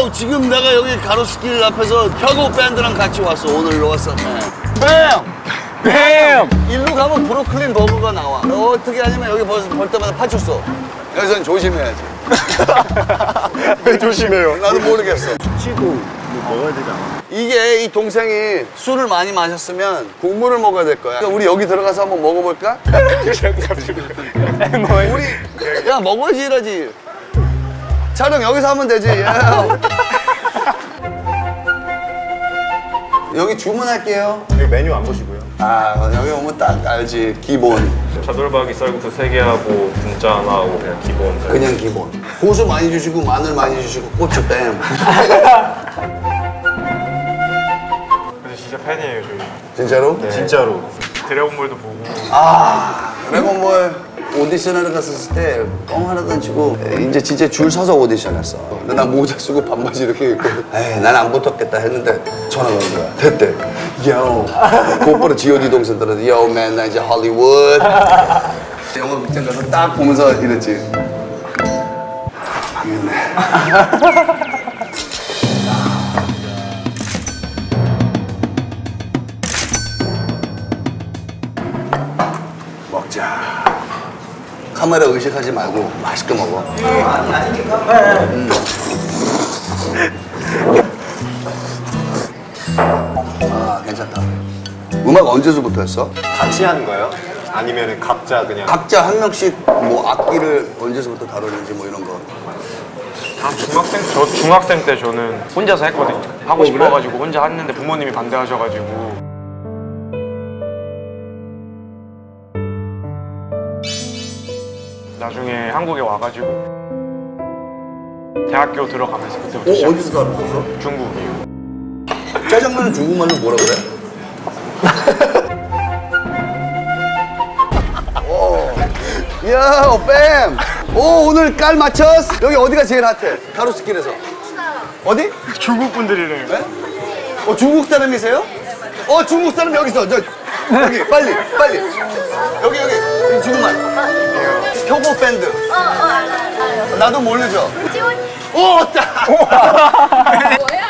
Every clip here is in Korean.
야, 지금 내가 여기 가로수길 앞에서 혁오 밴드랑 같이 왔어. 오늘 왔었네. 뱀! 일로 가면 브루클린 버거가 나와. 어떻게 하냐면 여기 볼 때마다 파출소. 여기서는 조심해야지. 왜 조심해요? 나도 모르겠어. 치고 먹어야 되지 않아? 이게 이 동생이 술을 많이 마셨으면 국물을 먹어야 될 거야. 그러니까 우리 여기 들어가서 한번 먹어볼까? 우리 야 먹어야지 이러지. 촬영 여기서 하면 되지. 야. 여기 주문할게요. 여기 메뉴 안 보시고요. 아 여기 오면 딱 알지 기본. 차돌박이 쌀국수 3개 하고 분짜 하나 하고 그냥 기본. 그냥 기본. 고수 많이 주시고 마늘 많이 주시고 고추 뺨. 근데 진짜 팬이에요 저희. 진짜로? 네. 진짜로. 드래곤볼도 보고. 아 드래곤볼 오디션하러 갔었을 때 뻥 하나 던치고 이제 진짜 줄 서서 오디션했어. 근데 나 모자 쓰고 반바지 이렇게 입고 에이 난 안 붙었겠다 했는데 전화가 온 거야. 됐대. 요. 곧바로 G.O.D 동생 들어서 요 맨 나 이제 할리우드. 영화 극장 가서 딱 보면서 이랬지. 망했네. 먹자. 카메라 의식하지 말고 맛있게 먹어. 아 괜찮다. 음악 언제서부터 했어? 같이 하는 거예요? 아니면 각자 그냥? 각자 한 명씩 뭐 악기를 언제서부터 다루는지 뭐 이런 거. 저 중학생 때 저는 혼자서 했거든요. 하고 싶어가지고 혼자 했는데 부모님이 반대하셔가지고. 나중에 한국에 와가지고 대학교 들어가면서 그때부터 어디서 다뤘었어? 중국이요. 짜장면은 중국말로 뭐라 그래? 오. 야, 뱀! 오, 오늘 깔 맞췄어? 여기 어디가 제일 핫해? 가로수길에서. 어디? 중국 분들이래요. 네? 중국 사람이세요? 중국 사람 여기서. 여기, 빨리. 여기. 중국말. 혁오 밴드. 알아요. 나도 모르죠? 지원이. 딱! 뭐야?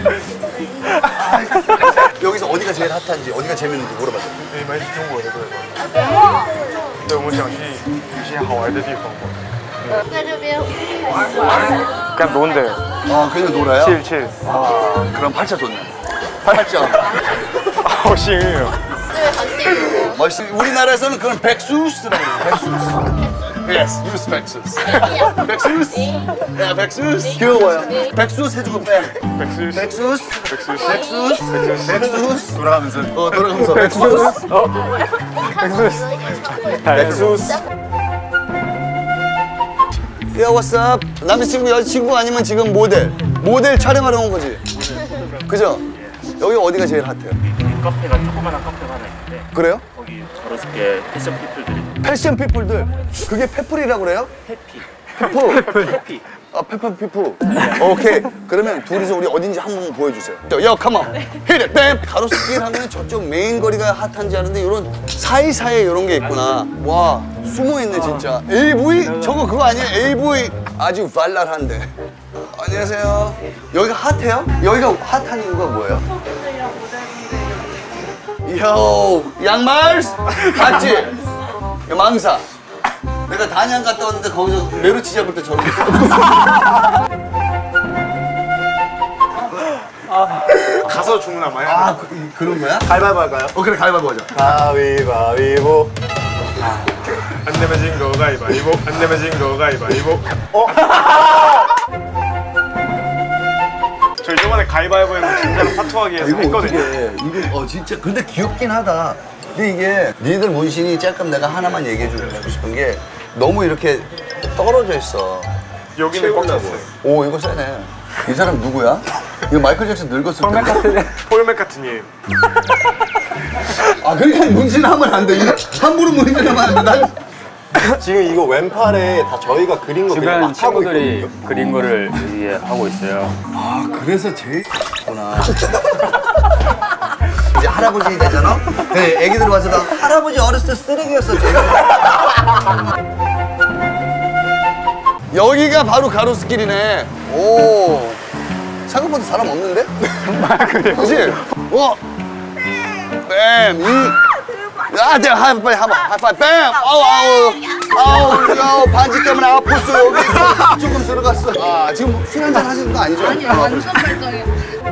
여기서 어디가 제일 핫한지, 어디가 재밌는지 물어봐줘. 你们是中国的对吧？ 哦， 对，我们想去一些好玩的地方玩。 在这边玩。 그냥 노는데. 그냥 놀아요? 7. 그럼 팔자 좋네. 팔자. 아, 幸运哦。 对，很幸运。 멋있어. 우리나라에서는 그건 백수스라고 해요. 백수스. Yes, use 백수스. 백수스. 야, 백수스. 귀여워요. 백수스 해주고 뺨. 백수스. 백수스. 돌아가면서. 돌아가면서. 백수스. 백수스. 야, what's up? 남자친구, 여자친구 아니면 지금 모델? 모델 촬영하러 온 거지? 그죠? 여기 어디가 제일 핫해요? 카페가 조그만한 카페가 하나 있는데 그래요? 거기 가로수길 패션 피플들이 패션 피플들. 그게 페플이라고 그래요? 해피 페프. 페퍼 피프. 오케이. 그러면 둘이서 우리 어딘지 한번 보여주세요. 야, 컴온. 히트 뱀. 가로수길 하면 저쪽 메인 거리가 핫한지 아는데 이런 사이사이에 이런 게 있구나. 와, 숨어있네 진짜. AV? 저거 그거 아니에요? AV 아주 발랄한데. 안녕하세요. 여기가 핫해요? 여기가 핫한 이유가 뭐예요? 요, 양말 봤지? 요 망사. 내가 단양 갔다 왔는데 거기서 메루치 잡을 때 저러고 있어. 가서 주문하면 그런 거야? 가위바위보 할까요? 그래, 가위바위보 하자. 가위바위보. 안 내면 진 거 가위바위보. 안 내면 진 거 가위바위보. 저 저번에 가위바위보에서 진짜로 파투하기 해서 했거든요. 이거 진짜 근데 귀엽긴 하다. 근데 이게 니들 문신이 조금 내가 하나만 얘기해주고 싶은 게 너무 이렇게 떨어져 있어. 여기는 꽉 찼어요. 오, 이거 세네. 이 사람 누구야? 이거 마이클 잭슨 늙었을 텐데. 폴 맥카트니. 그러니까 문신하면 안 돼. 이거 함부로 문신하면 안 돼. 난 지금 이거 왼팔에 다 저희가 그린 거 그냥 주변 막 하고 친구들이 있거든요. 그린 거를 여기에 하고 있어요. 그래서 제일 구나. 이제 할아버지 되잖아? 그래, 애기들 와서 나 할아버지 어렸을 때 쓰레기였어. 여기가 바로 가로수길이네. 오. 생각보다 사람 없는데? 그치? 뱀! 내가 하이파이 한번 하이파이 뱀! 아우 반지 때문에 아팠어 여기 조금 들어갔어. 아 지금 술 한잔 하시는 거 아니죠? 아니 완전 발정이야.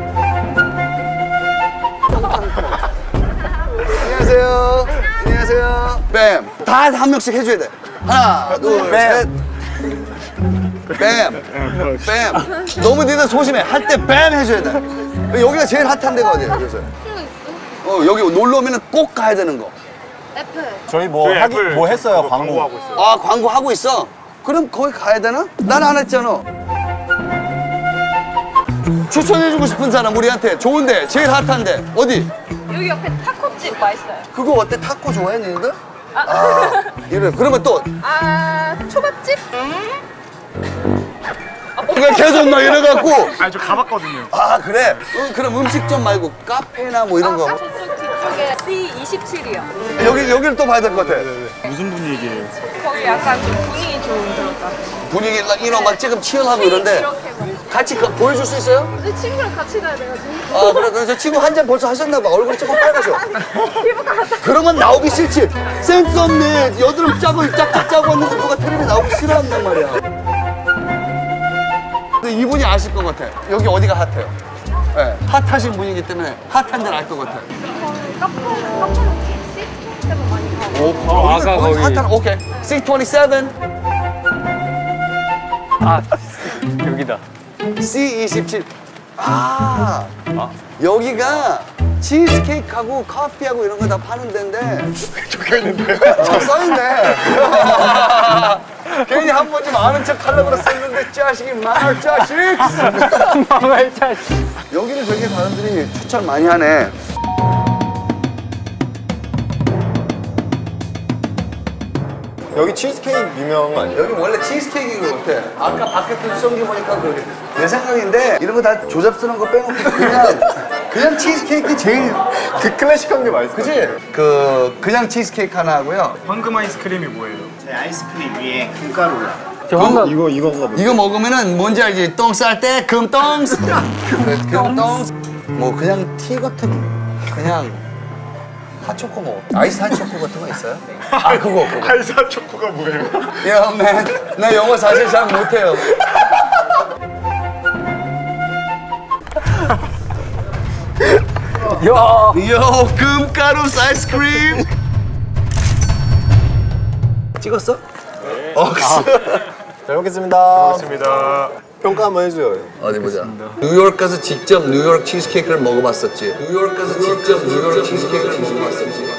안녕하세요. 안녕하세요. 뱀! 다 한 명씩 해줘야 돼. 하나 둘 셋. 뱀! 뱀! 너무 니들 소심해. 할 때 뱀 해줘야 돼. 여기가 제일 핫한 데가 어디야? 그래서 여기 놀러 오면 꼭 가야 되는 거. 애플. 저희 뭐 저희 하기 애플 뭐 했어요 그거 광고. 광고하고 있어요. 아 광고 하고 있어? 그럼 거기 가야 되나? 난 안 했잖아. 추천해주고 싶은 사람 우리한테 좋은데 제일 핫한데 어디? 여기 옆에 타코집 맛있어요. 그거 어때? 타코 좋아해 니들? 아 이래. 그러면 또 초밥집? 왜 계속 너 이래갖고 아니 저 가봤거든요. 아 그래? 그럼 음식점 말고 카페나 뭐 이런 거 저쪽 뒤쪽에 C27이요. 여기를 또 봐야 될 것 같아. 무슨 분위기예요? 거기 약간 좀 분위기 좋은 그런가. 분위기 이런 막 지금 치열하고 이런데 이렇게 막. 같이 보여줄 수 있어요? 근데 친구랑 같이 가야 돼가지고. 아 그래 그래서 친구 한 잔 벌써 하셨나 봐. 얼굴이 조금 빨가셔. 피부가 그러면 나오기 싫지. 센스 없네. 여드름 짜고 짝짝 짜고 왔는데 누가 텔레비 나오기 싫어한단 말이야. 근데 이분이 아실 것 같아. 여기 어디가 핫해요? 네, 핫하신 분이기 때문에 핫한 데를 알 것 같아. 카페는 C 때문에 많이 가고. 아까 거기 핫한 오케이. C27. 아 여기다. C27. 여기가 치즈케이크하고 커피하고 이런 거 다 파는 데인데. 적혀있는데요? 써있네. 괜히 한 번쯤 아는 척 하려고 그랬었는데 자식이 말 자식. 말 자식. 여기를 되게 사람들이 추천 많이 하네. 여기 치즈케이크 유명 아니에요? 여기 원래 치즈케이크인 것 같아. 아까 바켓트 수정기 보니까 그러게. 내 생각인데 이런 거 다 조잡스러운 거 빼놓고 그냥 치즈케이크 제일 그 클래식한 게 맛있어. 그치? 그냥 치즈케이크 하나 하고요. 황금 아이스크림이 뭐예요? 제 아이스크림 위에 금가루 올라. 이건가 보다. 이거 먹으면은 뭔지 알지? 똥 쌀 때 금똥. 금똥. 뭐 그냥 티 같은 그냥 핫초코 먹어. 아이스 핫초코 같은 거 있어요? 아 그거. 아이스 초코가 뭐예요? 야, man. 나 영어 사실 잘 못해요. 요 금가루 아이스크림. 찍었어? 네. 잘 먹겠습니다. 좋습니다. 평가 한번 해줘요. 어디 보자. 뉴욕 가서 직접 뉴욕 치즈케이크를 먹어봤었지. 뉴욕 가서 직접 뉴욕 치즈케이크를 먹어봤었지.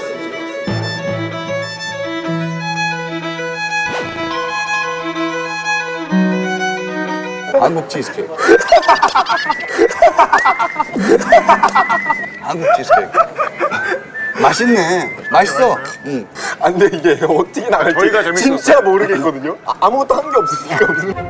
한국 치즈케이크. 한국 치즈케이크. 맛있네. 맛있어. 응. 아 근데 이게 어떻게 나갈지 저희가 재밌었어요. 진짜 모르겠거든요. 아무것도 한 게 없으니까.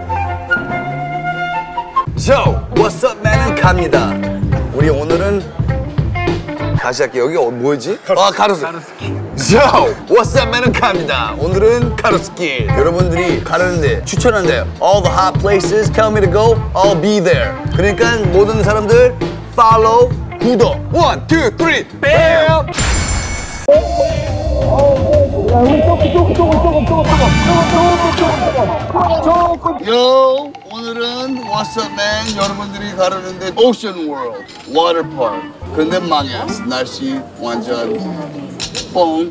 So, what's up, man은 갑니다. 우리 오늘은 다시 할게요. 여기 뭐지? 가로수길. So, what's up, man은 갑니다. 오늘은 가로수길. 여러분들이 가는데 추천한대요. All the hot places, tell me to go, I'll be there. 그러니까 모든 사람들 follow, 구독. 1, 2, 3, BAM! 요 오늘은 What's up man 여러분들이 가려는데 Ocean World Water Park 근데 망했어. 날씨 완전 뻥.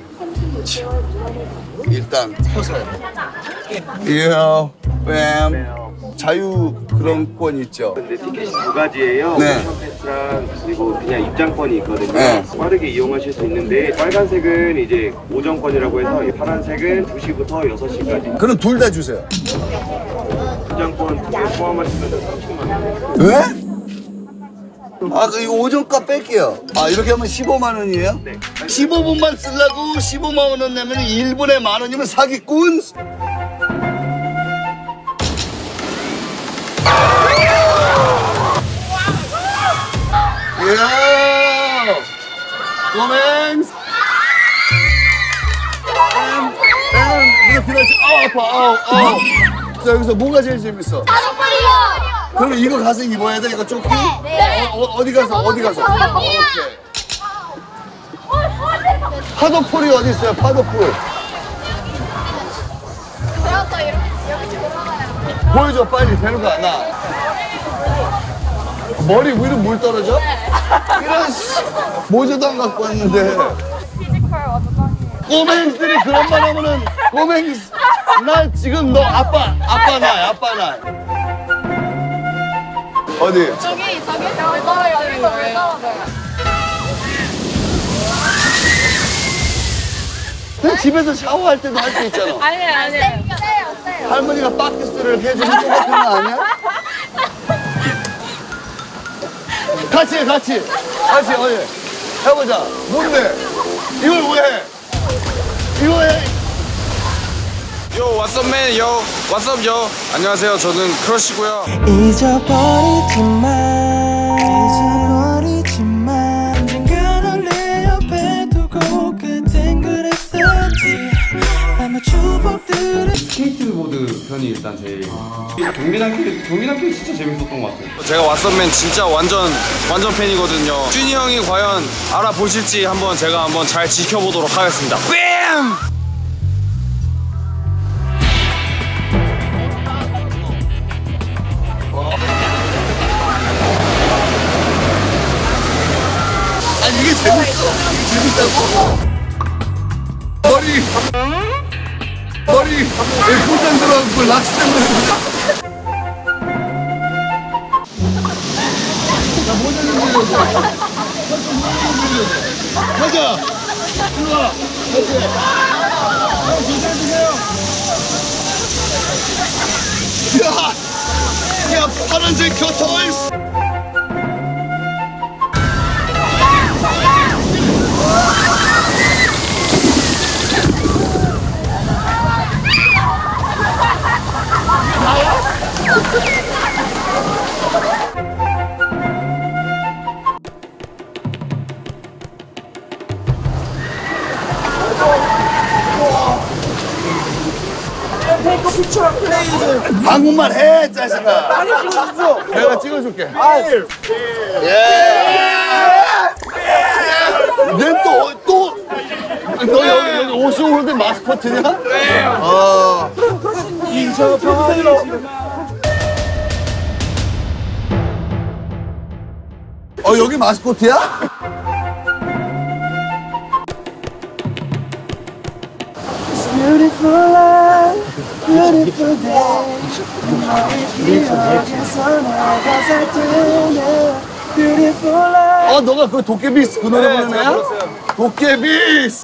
일단 서서요. 이야 뱀 자유 그런 권 있죠? 근데 티켓이 두 가지예요. 네. 패스랑 그리고 그냥 입장권이 있거든요. 네. 빠르게 이용하실 수 있는데 빨간색은 이제 오전권이라고 해서 이 파란색은 2시부터 6시까지. 그럼 둘 다 주세요. 입장권 두 개 포함하시면 30만 원. 왜? 아, 이거 오전값 뺄게요. 아, 이렇게 하면 15만 원이에요? 네. 15분만 쓰려고 15만 원 내면 1분에 만 원이면 사기꾼? 이야! 꼬맹! 누가 필요하지? 아파, 자, 여기서 뭐가 제일 재밌어? 그럼 이거 가서 입어야 돼? 이거 조끼? 어디 가서? 오케이. 파도풀이 어디 있어요? 파도풀. 보여줘 빨리. 되는 거 나. 머리 위로 물 떨어져? 이런 모자도 안 갖고 왔는데. 피지컬 완전 짱이에요. 꼬맹이들이 그런 말 하면은 꼬맹이 나 지금 너 아빠 나. 어디? 저기 떨어져요. 그냥 집에서 샤워할 때도 할 수 있잖아. 아니에요. 세요. 할머니가 바퀴스를 해주는 똑같은 거 아니야? 같이 어디 해보자. 뭔데? 이걸 왜 해? 이거 해. 요 왓썹맨 요 왓썹 요 안녕하세요. 저는 크러쉬고요. 잊어버리지 마 언젠가는 내 옆에 두고 그땐 그랬었지 아마 추억들은 스케이트보드 편이 일단 제일 경기단길 진짜 재밌었던 것 같아요. 제가 왓썹맨 진짜 완전 팬이거든요. 준이 형이 과연 알아보실지 제가 한번 잘 지켜보도록 하겠습니다. 뺨! 아니 이게 재밌어. 재밌다고. 머리 고장 들어가고 락스tem을 자 모자 좀 빌려줘. 가자. 일로 와. 야 파란색 겨털. 한국말 해, 짜식아. 빨리 찍어줘. 내가 찍어줄게. 너 여기 오쇼홀드 마스코트냐? 네. 여기 마스코트야? Beautiful life, beautiful day 기억에서 내가 살 때는 Beautiful life 너가 그 도깨비스 그 노래 부르는 애야? 도깨비스!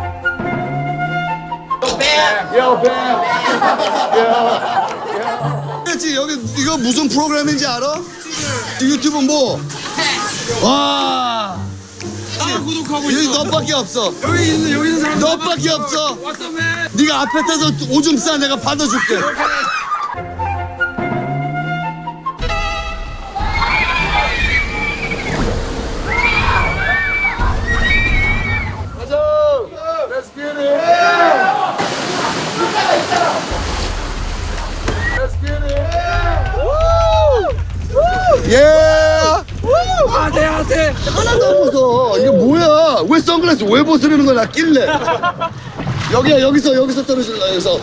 그렇지, 여기 이거 무슨 프로그램인지 알아? 유튜브 뭐? 와! 구독하고 있어. 여기 너밖에 없어. 여기 있는 사람 너밖에 없어. 네가 앞에 타서 오줌 싸. 내가 받아줄게. 가자. Let's get it. Let's get it. Yeah. 안돼. 하나도 안 무서워. 이게 뭐야? 왜 선글라스 왜 벗으려는 거야? 나 낄래. 여기서 떨어질라. 여기서.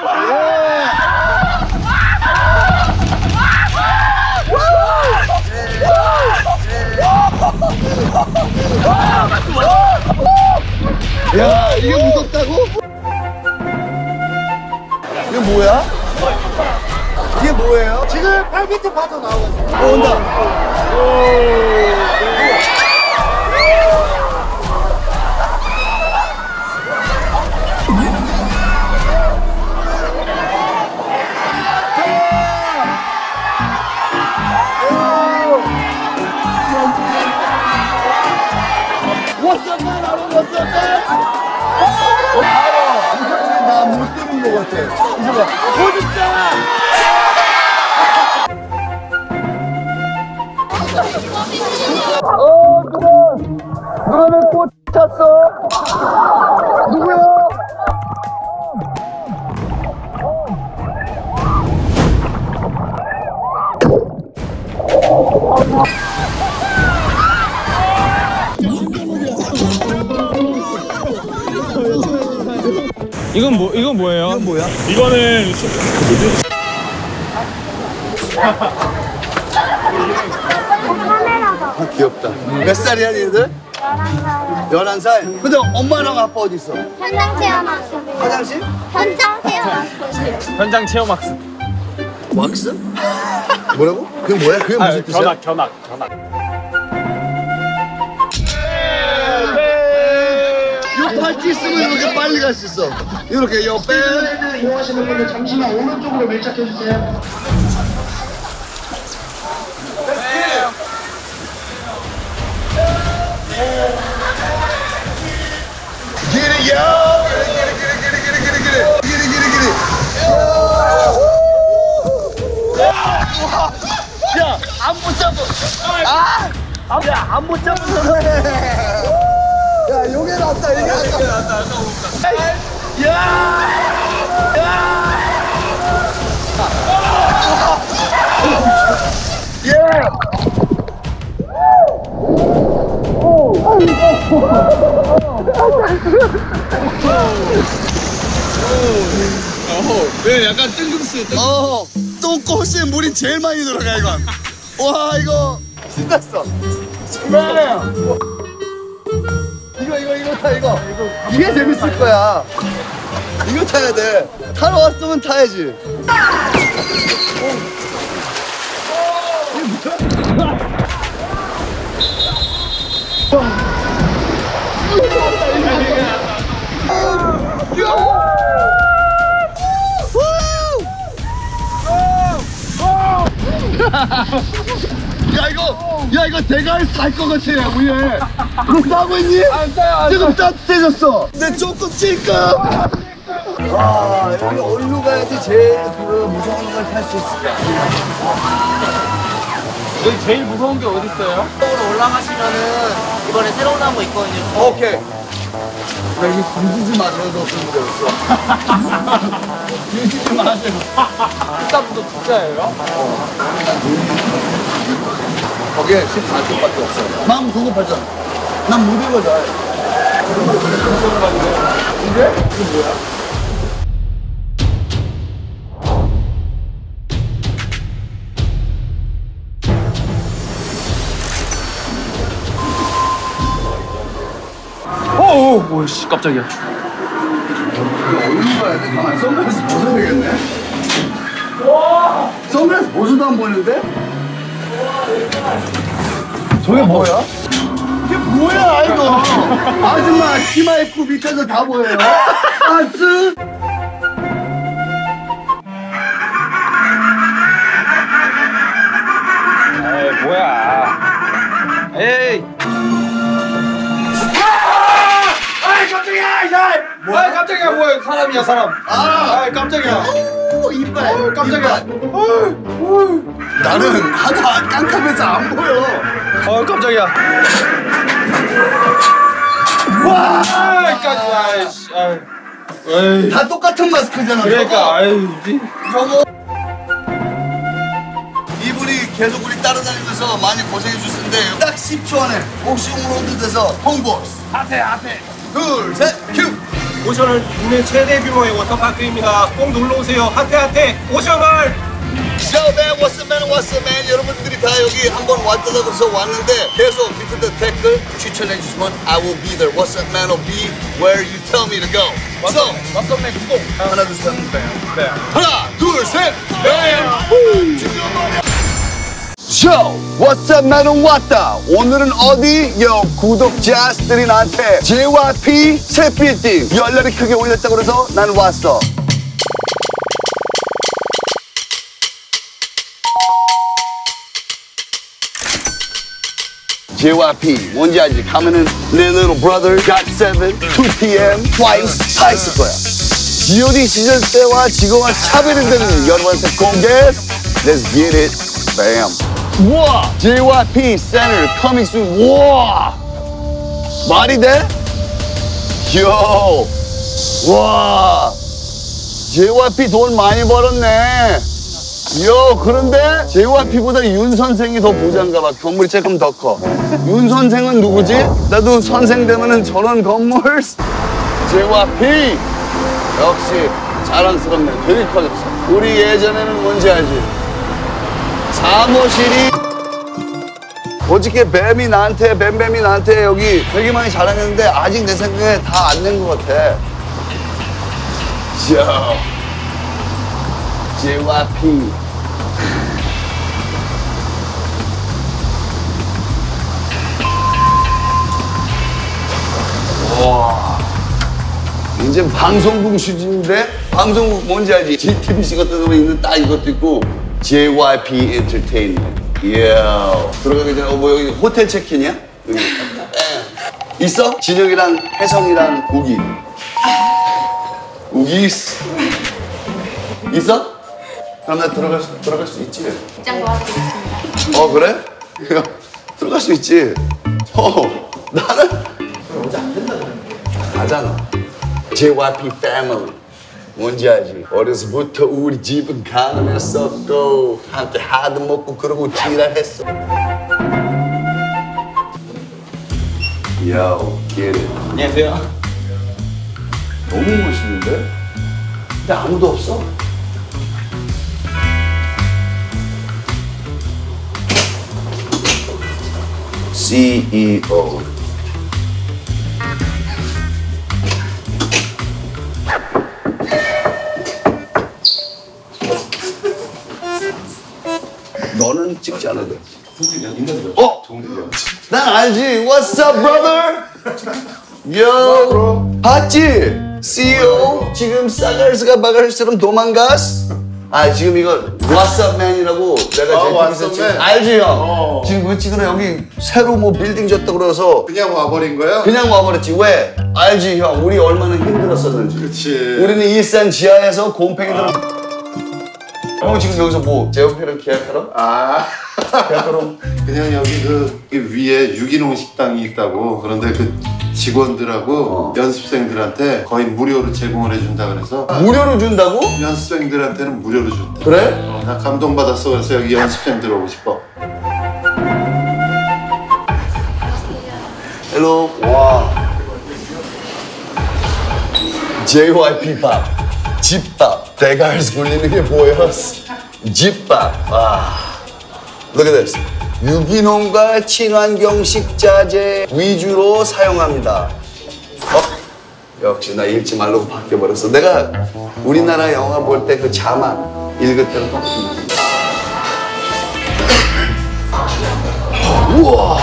야, 이게 무섭다고? 이게 뭐야? 이게 뭐예요? 지금 팔비트 파도 나오고 있어. 온다. 나못 들은 것 같아. 이거 봐. 오줌싸! 누가 내 꽃 찼어? 누구야? 이건 뭐예요? 이건 뭐야? 이거는 아, 귀엽다. 몇 살이야, 얘들? 11살. 근데 엄마랑 아빠 어디 있어? 현장 체험학습. 화장실? 현장 체험학습. 현장 체험학습. 왁스? 뭐라고? 그게 뭐야? 그게 무슨 뜻이야? 견학. 요 팔찌 있으면 이렇게 빨리 갈 수 있어. 이렇게 옆에. 이용하시는 분들 잠시만 오른쪽으로 밀착해 주세요. 기리, 야! 기리. 야, 안 붙잡고. 야, 안 붙잡고. 야, 요게 낫다, 이게 낫다. 왜 약간 뜬금스. 똥꼬스에 물이 제일 많이 들어가, 이건. 와, 이거. 신났어. 정말. 이거 타, 이거. 이게 재밌을 거야. 이거 타야 돼. 타러 왔으면 타야지. 야 이거 대가리 살것 같아 위에. 너 싸고 있니? 안 싸요. 지금 따뜻해졌어. 내 조금 찔까? 와 여기 어디로 가야지 제일 무서운 걸 탈 수 있을까? 여기 제일 무서운 게 어디 있어요? 쪽으로 올라가시면은 이번에 새로운 나온 거 있거든요. 오케이. 나 이거 던지지 마세요. 너 그런 거였어. 던지지 마세요. 일단부터 진짜예요? 거기에 14쪽밖에 없어요. 난 그거 봤잖아. 난 무대 거잖아. 이게? 이게 뭐야? 오씨 깜짝이야. 어디로 가야 돼? 가만히 선글라스 벗어야 되겠네? 선글라스 벗어도 안 보이는데? 저게 뭐야? 이게 뭐야 이거? 아줌마 치마 입고 밑에서 다 보여요. 아츠. 에이 뭐야. 에이. 뭐야? 깜짝이야 뭐야? 사람이야 사람. 깜짝이야. 오 이빨. 깜짝이야. 나는 하도 깜깜해서 안 보여. 깜짝이야. 와! 아이씨. 에이. 다 똑같은 마스크잖아. 그러니까 아유. 저거. 이분이 계속 우리 따라다니면서 많이 고생해 주셨는데 딱 10초 안에 옥시용 로드에서 홍보스. 앞에. 둘, 셋, 큐! 오션은 국내 최대 규모의 워터파크입니다. 꼭 놀러오세요. 핫해 오션월. 샤오맨, 워스맨 여러분들이 다 여기 한번 왔다고 해서 왔는데 계속 밑에 댓글 추천해 주시면 I will be there. 워스맨 will be where you tell me to go. So, 왓썹맨 구독. 하나, 둘, 셋, 네. 하나, 둘, 셋, 쇼! 워스맨은 왔다. 오늘은 어디? 구독자들이 나한테 JYP 새 빌딩 열렬히 크게 올렸다고 그래서 난 왔어. JYP 뭔지 알지? 가면은 내 little brother, GOT7, 2PM, TWICE 다 있을 거야. G.O.D 시절 때와 지금과 차별이 되는 여러분한테 공개. Let's get it. Bam. 우와! JYP Center coming soon. 우와! 말이 돼? 요! 와! JYP 돈 많이 벌었네. 그런데 JYP보다 윤 선생이 더 부자인가 봐. 건물이 조금 더 커. 윤 선생은 누구지? 나도 선생 되면은 저런 건물. JYP 역시 자랑스럽네. 되게 커졌어. 우리 예전에는 뭔지 알지? 사무실이 어저께 뱀이 나한테 여기 되게 많이 자랑했는데 아직 내 생각에 다 안 낸 것 같아. JYP. 와. 이제 방송국 수준인데 방송국 뭔지 알지? JTBC 같은 데 있는 딱 이것도 있고 JYP 엔터테인먼트. 이야. 들어가기 전에 뭐 여기 호텔 체크인이야? 여기. 있어? 진혁이랑 혜성이랑 우기. 우기 있어? 그럼 나 들어갈 수 있지? 입장 도와드리겠습니다. 그래? 들어갈 수 있지. 나는 가잖아. JYP 패밀리. 뭔지 알지? 어려서부터 우리 집은 가난했었고 함께 하드 먹고 그러고 지랄했어. Yo, get it. 안녕하세요. 너무 멋있는데? 근데 아무도 없어. CEO. 너는 찍지 않아도 돼. 난 알지. What's up, brother? Yo. 봤지? CEO 지금 싸갈스가 바갈스처럼 도망갔어. 지금 이거 What's up, man이라고 내가 What's up, 지금 man. 알지, 형? 지금 그거 찍으러 여기 새로 뭐 빌딩 졌다고 그래서 그냥 와버린 거야? 그냥 와버렸지. 왜? 알지, 형? 우리 얼마나 힘들었었는지. 그치. 우리는 일산 지하에서 곰팽이들. 형 지금 여기서 뭐 제오피랑 계약하러? 계약하러? 그냥 여기 그 위에 유기농 식당이 있다고. 그런데 그 직원들하고 연습생들한테 거의 무료로 제공을 해준다 그래서. 무료로 준다고? 연습생들한테는 무료로 준다. 그래? 나 감동받았어. 그래서 여기 연습생 들어오고 싶어. 헬로. 와. JYP 밥. 집밥. 대가리에서 굴리는 게 보였어. 집밥. 와. Look at this. 유기농과 친환경 식자재 위주로 사용합니다. 역시 나 읽지 말라고 바뀌어버렸어. 내가 우리나라 영화 볼 때 그 자막 읽을 때는 똑같은 우와.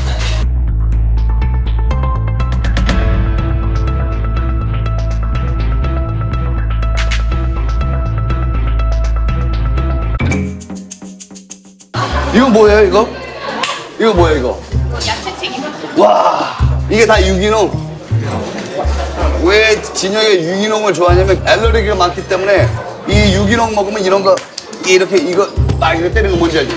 이거 뭐예요, 이거? 이거 뭐예요, 이거? 야채튀김. 와, 이게 다 유기농. 왜 진혁이 유기농을 좋아하냐면 알러지가 많기 때문에 이 유기농 먹으면 이런 거 이렇게 이거 막 이렇게 때리는 거 뭔지 알지?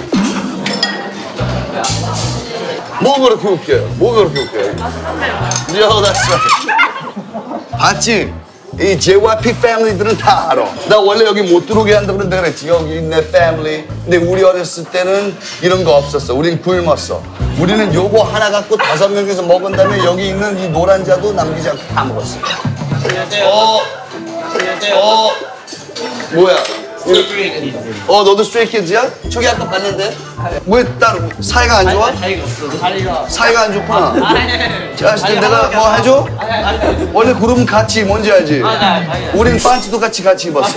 뭐가 그렇게 웃겨요? 뭐가 그렇게 웃겨요? Yo, that's right. 봤지? 이 JYP 패밀리들은 다 알아. 나 원래 여기 못 들어오게 한다고 그랬는데 그랬지. 여기 내 패밀리. 근데 우리 어렸을 때는 이런 거 없었어. 우린 굶었어. 우리는 요거 하나 갖고 5명이서 먹은 다음에 여기 있는 이 노란 자도 남기지 않고 다 먹었어. 안녕하세요. 안녕하세요. 뭐야? 너도 스트레이키즈야? 저기 아까 봤는데? 왜 따로 사이가 안 좋아? 사이가 안 좋구나. 자, 내가 뭐 해줘? 원래 그룹은 같이 뭔지 알지? 우린 반츠도 같이 입었어.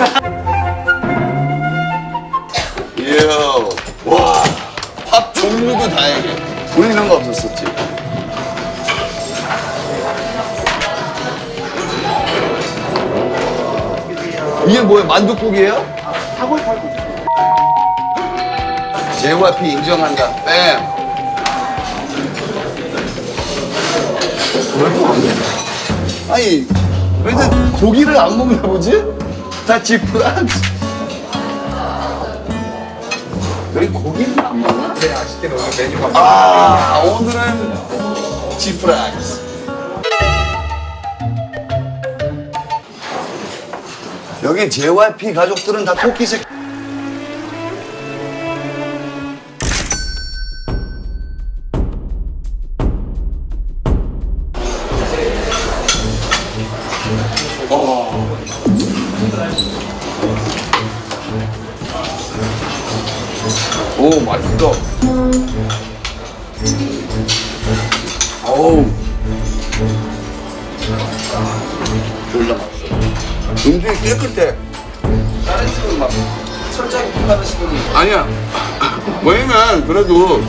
이야, 와, 밥 종류도 다양해. 우리 이런 거 없었었지. 이게 뭐야? 만둣국이에요? JYP 인정한다. 뺨. 아니, 그래서 고기를 안 먹나 보지? 다 지프랑스. 왜 고기를 안 먹나? 네, 아쉽게도 오늘 메뉴가 오늘은 지프랑스. 여기 JYP 가족들은 다 토끼색. 오, 맛있어. 어우. 졸라 맛있어. 음식이 깨끗해. 다른 집은 막 설정이 불가능하시더니 아니야. 왜냐면 그래도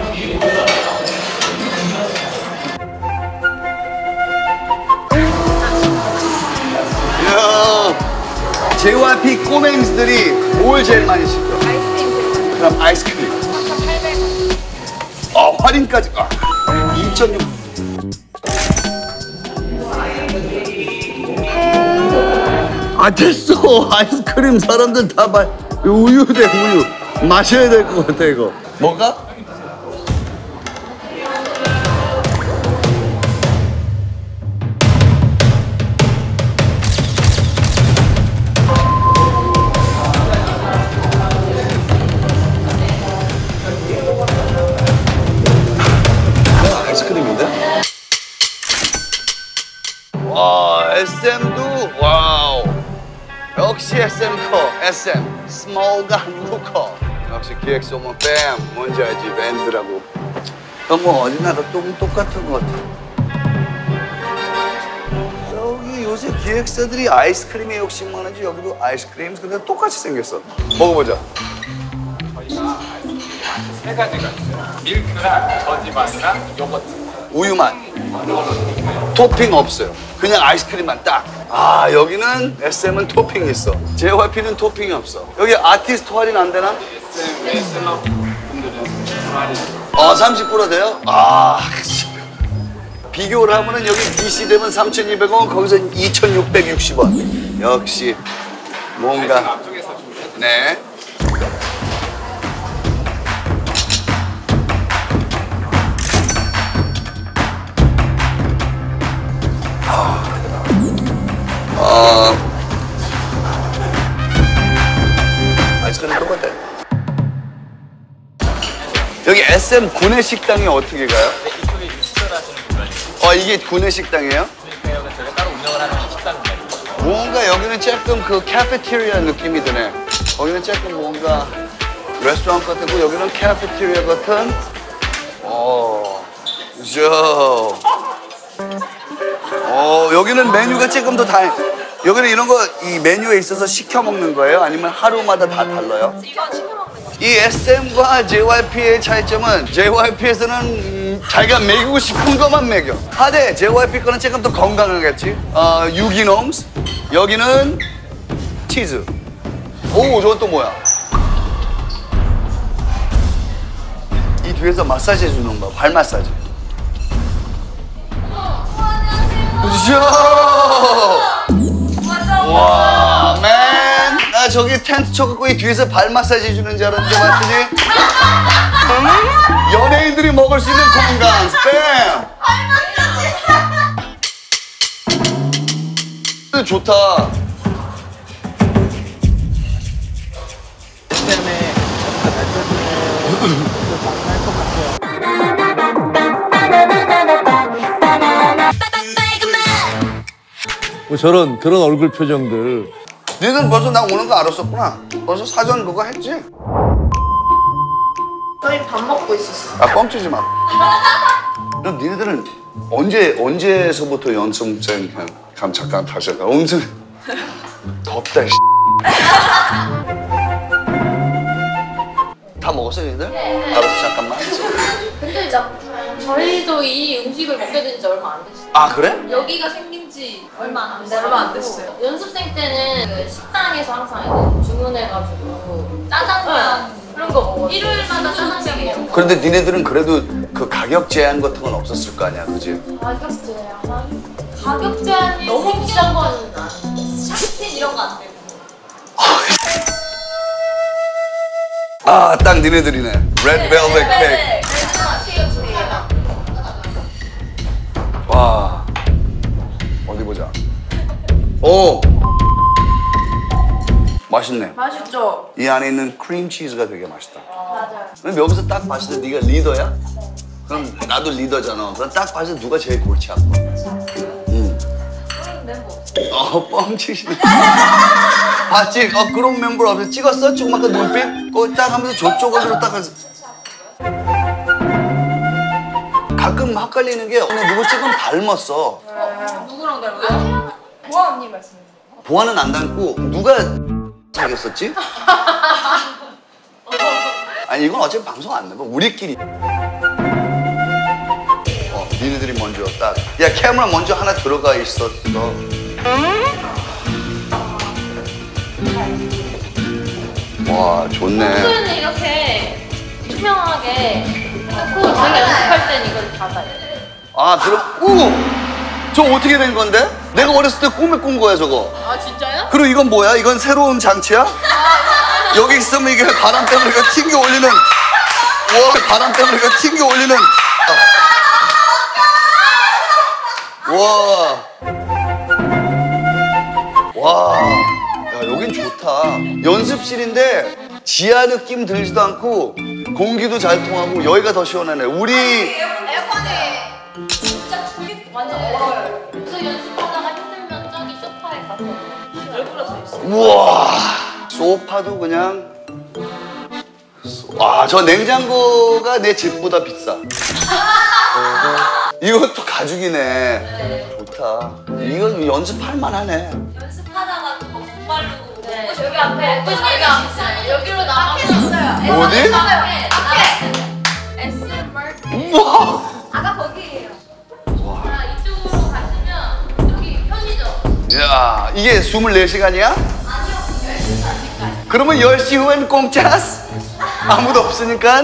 야, JYP 꼬맹이들이 뭘 제일 많이 시켜? 아이스크림. 그럼 아이스크림. 아, 할인까지. 아, 2,600. 아, 됐어. 아이스크림 사람들 다 우유 대 우유. 마셔야 될 것 같아, 이거. 뭐가? 아이스크림인데? 와, SM도 와우. 역시 SM 커. SM 스몰과 한국 커. 역시 기획소문 뺨. 뭔지 알지? 밴드라고. 뭐 어디 나라 똑같은 것 같아. 여기 요새 기획사들이 아이스크림에 욕심 많은지 여기도 아이스크림 근데 똑같이 생겼어. 먹어보자. 저희가 세 가지가 있어요. 밀크랑 저지맛이랑 요거트. 우유맛. 토핑 없어요. 그냥 아이스크림만 딱. 아, 여기는 SM은 토핑이 있어. JYP는 토핑이 없어. 여기 아티스트 할인 안 되나? SM 외 셀럽 분들은 할인. 30% 돼요? 아, 비교를 하면은 여기 DC 되면 3,200원, 거기서 2,660원. 역시 뭔가. 앞쪽에서 준비해. 네. 아이스크림 똑같아. 여기 SM 구내식당이 어떻게 가요? 네, 이쪽에 식사를 하시는 공간이에요. 이게 구내식당이에요? 그러니까 여기 저희가 따로 운영을 하는 식당 공간이에요. 뭔가 여기는 조금 그 카페테리아 느낌이 드네. 거기는 조금 뭔가 레스토랑 같고 여기는 카페테리아 같은. 그죠. 여기는 메뉴가 조금 더 여기는 이런 거 이 메뉴에 있어서 시켜 먹는 거예요? 아니면 하루마다 다 달라요? 이건 시켜 먹는 거. 이 SM과 JYP의 차이점은 JYP에서는 자기가 먹이고 싶은 것만 먹여. 하되 JYP 거는 조금 더 건강하겠지. 유기농. 여기는 치즈. 오, 저건 또 뭐야? 이 뒤에서 마사지 해주는 거. 발 마사지. 와, 맨. 나 저기 텐트 쳐갖고 이 뒤에서 발 마사지 해주는 줄 알았는데 맞더니 연예인들이 먹을 수 있는 공간. 스팸. 좋다. 때문에 뭐 저런 그런 얼굴 표정들. 니들 벌써 나 오는 거 알았었구나. 벌써 사전 그거 했지? 저희 밥 먹고 있었어. 뻥치지 마. 그럼 니네들은 언제서부터 연습생 감 잠깐 다셨다. 엄청 덥다. 다 먹었어 니들? 네. 알았어 잠깐만. 근데 저희도 이 음식을 먹게 된 지 얼마 안 됐어요. 아 그래? 여기가 생긴 지 얼마 안 됐어요. 연습생 때는 그 식당에서 항상 이거 주문해가지고 짜장면 그런 거 먹어요. 일요일마다 짜장면이에요. 그런데 니네들은 그래도 그 가격 제한 같은 건 없었을 거 아니야, 그지? 가격 제한이 너무 비싼 거는 샤프틴 이런 거 안 되고. 딱 니네들이네. 레드 벨벳 케이크. 와, 어디 보자. 오, 맛있네. 맛있죠? 이 안에 있는 크림치즈가 되게 맛있다. 맞아요. 그럼 여기서 딱 봤을 때 네가 리더야? 그럼 나도 리더잖아. 그럼 딱 봤을 때 누가 제일 골치 아파? 뻥치시네. 봤지? 그런 멤버 앞에서 찍었어? 조그맣게 눈빛? 그거 딱 하면서 저쪽으로 딱 해서. 가끔 헷갈리는 게 오늘 누구 지금 닮았어. 누구랑 닮아요? 보아 언니 말씀이세요? 보아는 안 닮고 누가 사귀었었지? 아니 이건 어차피 방송 안 나가. 우리끼리. 니네들이 먼저 딱. 야 카메라 먼저 하나 들어가 있었어. 와 좋네. 평소에는 이렇게 투명하게 놓고 자기가 연습할 땐 이걸 닫아요. 아 그럼 저 어떻게 된 건데? 내가 어렸을 때 꿈에 꾼 거야 저거. 아 진짜요? 그리고 이건 뭐야? 이건 새로운 장치야? 여기 있으면 이게 바람 때문에 이거 튕겨 올리는. 와 바람 때문에 이거 튕겨 올리는. 와. 와. 야 여긴 좋다. 연습실인데 지하 느낌 들지도 않고 공기도 잘 통하고 여기가 더 시원하네. 우리 에어컨이 진짜 충격 완전 얼어요. 그래서 연습하다가 힘들면 저기 소파에 가서 얼굴로 서 있어요. 우와. 소파도 그냥. 와, 저 냉장고가 내 집보다 비싸. 이것도 가죽이네. 좋다. 이건 연습할 만하네. 연습하다가 또 못 바르고. 네. 여기 앞에 여기 앞에 여기로 나가면 어디? SMR. 우와. 아까 거기예요. 와. 이쪽으로 가시면 여기 편의점. 야, 이게 24시간이야? 아니요. 10시 40까지. 그러면 10시 후엔 공짜스? 아무도 없으니까?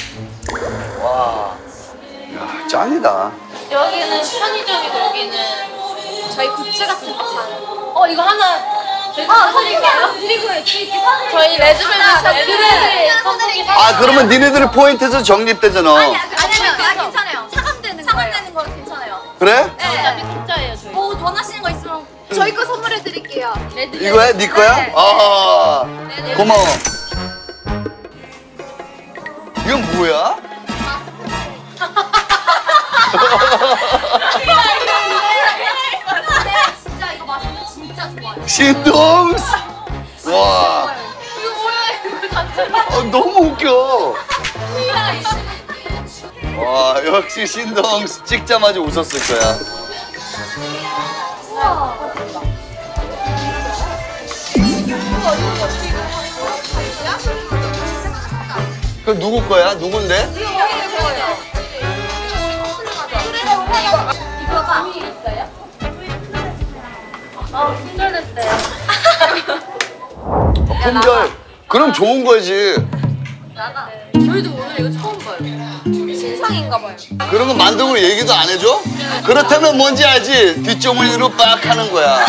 와. 야, 짱이다. 여기는 편의점이고 여기는 저희 굿즈 같은 거 사요. 이거 하나 저희가 사드릴까요? 그리고 저희 레드벨벳 선풍기 사요. 아, 그러면 니네들 포인트에서 적립되잖아. 아니면 괜찮아요. 차감되는 거 괜찮아요. 그래? 네. 어차피 공짜예요 저희. 뭐 원하시는 거 있으면 저희 거 선물해 드릴게요. 이거야? 네 거야? 네. 아, 고마워. 이건 뭐야? 진짜 이거 마스크 진짜 좋아요. 신동스! 와, 이거 뭐야 이거 다 너무 웃겨. 와, 역시 신동스. 찍자마자 웃었을 거야. 우와. 그 누구 거야? 누군데? 이거 감이 있어요? 품절됐대요. 품절. 그럼 좋은 거지. 저희도 오늘 이거 처음 봐요. 신상인가 봐요. 그런 거 만들고 얘기도 안 해줘? 그렇다면 뭔지 알지? 뒷주머니로 빡 하는 거야.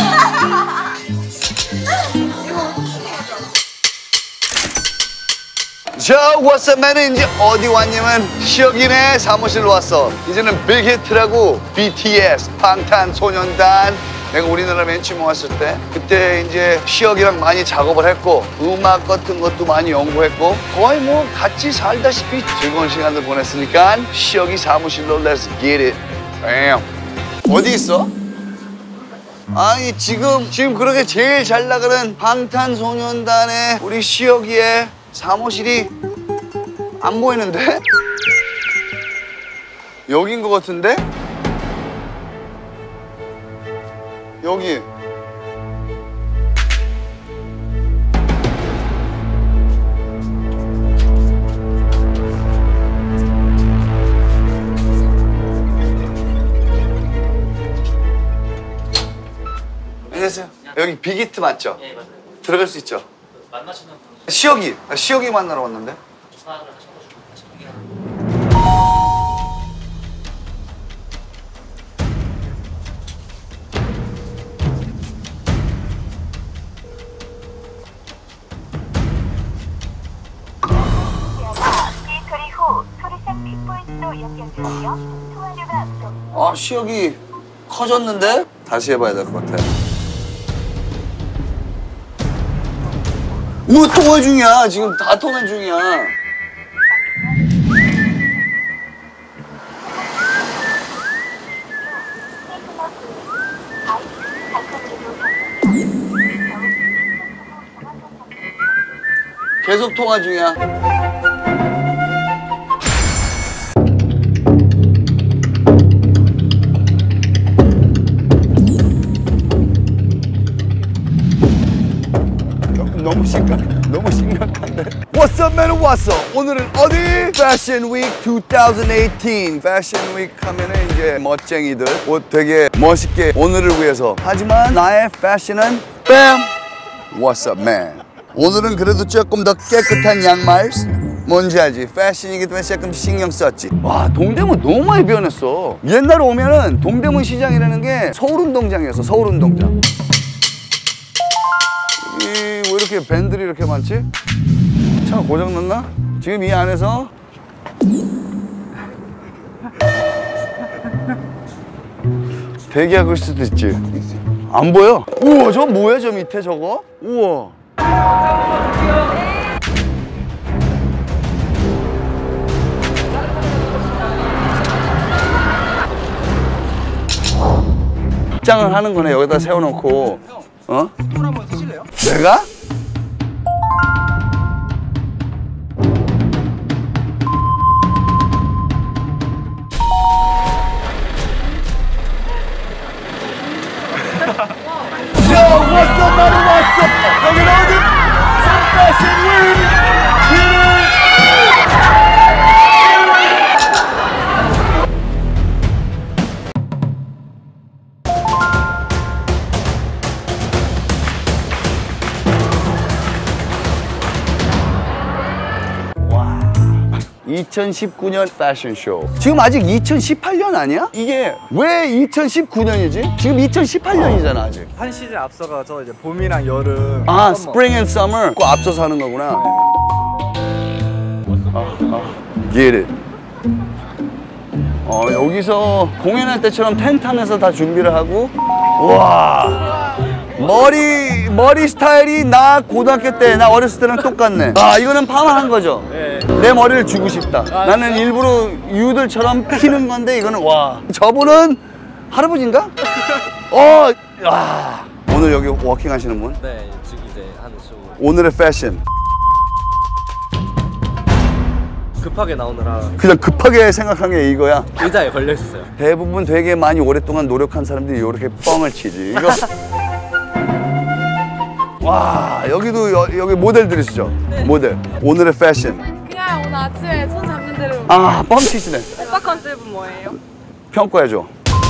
자, 왓츠맨은 이제 어디 왔냐면 시혁이네 사무실로 왔어. 이제는 빅히트라고 BTS, 방탄소년단. 내가 우리나라 맨 처음 왔을 때 그때 이제 시혁이랑 많이 작업을 했고 음악 같은 것도 많이 연구했고 거의 뭐 같이 살다시피 즐거운 시간들 보냈으니까 시혁이 사무실로 Let's get it. Bam. 어디 있어? 아니 지금 그렇게 제일 잘 나가는 방탄소년단의 우리 시혁이의 사무실이 안 보이는데? 여긴 것 같은데? 여기. 안녕하세요. 여기 빅히트 맞죠? 네, 맞아요. 들어갈 수 있죠? 만나시는 분 시혁이 만나러 왔는데? 조사를 하셔가지고 다시 통일하는 아, 시혁이 커졌는데? 다시 해봐야 될 것 같아. 뭐 통화 중이야. 지금 다 통화 중이야. 계속 통화 중이야. 너무 심각한데. What's up, man? What's up? 오늘은 어디? Fashion Week 2018. Fashion Week 하면은 이제 멋쟁이들 옷 되게 멋있게 오늘을 위해서. 하지만 나의 패션은 BAM! What's up, man? 오늘은 그래도 조금 더 깨끗한 양말. 뭔지 알지? 패션이기 때문에 조금 신경 썼지. 와, 동대문 너무 많이 변했어. 옛날에 오면은 동대문 시장이라는 게 서울운동장이었어. 서울운동장. 왜 이렇게 밴들이 이렇게 많지? 차 고장났나? 지금 이 안에서 대기하고 있을 수도 있지. 안 보여? 우와, 저거 뭐야, 저 밑에 저거? 우와. 입장을 하는 거네. 여기다 세워놓고. 어? 물 한번 드실래요? 내가? Yo, what's up, man? What's up? 여기는 어디? Fashion Week! 와, 2019년 패션쇼. 지금 아직 2018년 아니야? 이게 왜 2019년이지? 지금 2018년이잖아 아직. 한 시즌 앞서가서 이제 봄이랑 여름. 아, 스프링 앤 서머. 그거 앞서서 하는 거구나. Get it. 여기서 공연할 때처럼 텐트 안에서 다 준비를 하고. 와, 머리 스타일이 나 고등학교 때, 나 어렸을 때랑 똑같네. 아, 이거는 파마한 거죠? 네. 내 머리를 주고 싶다. 나는 일부러 유들처럼 피는 건데 이거는 와. 저분은 할아버지인가? 와. 오늘 여기 워킹 하시는 분? 네, 지금 이제 하는 쇼. 오늘의 패션. 급하게 나오느라 그냥 급하게 생각한 게 이거야? 의자에 걸려 있었어요. 대부분 되게 많이 오랫동안 노력한 사람들이 이렇게 뻥을 치지. 이거. 와, 여기도 여기 모델들이시죠? 네. 모델. 오늘의 패션. 그냥 오늘 아침에 손 잡는 대로. 아, 뻥치시네. 오빠 컨셉은 뭐예요? 평가해줘.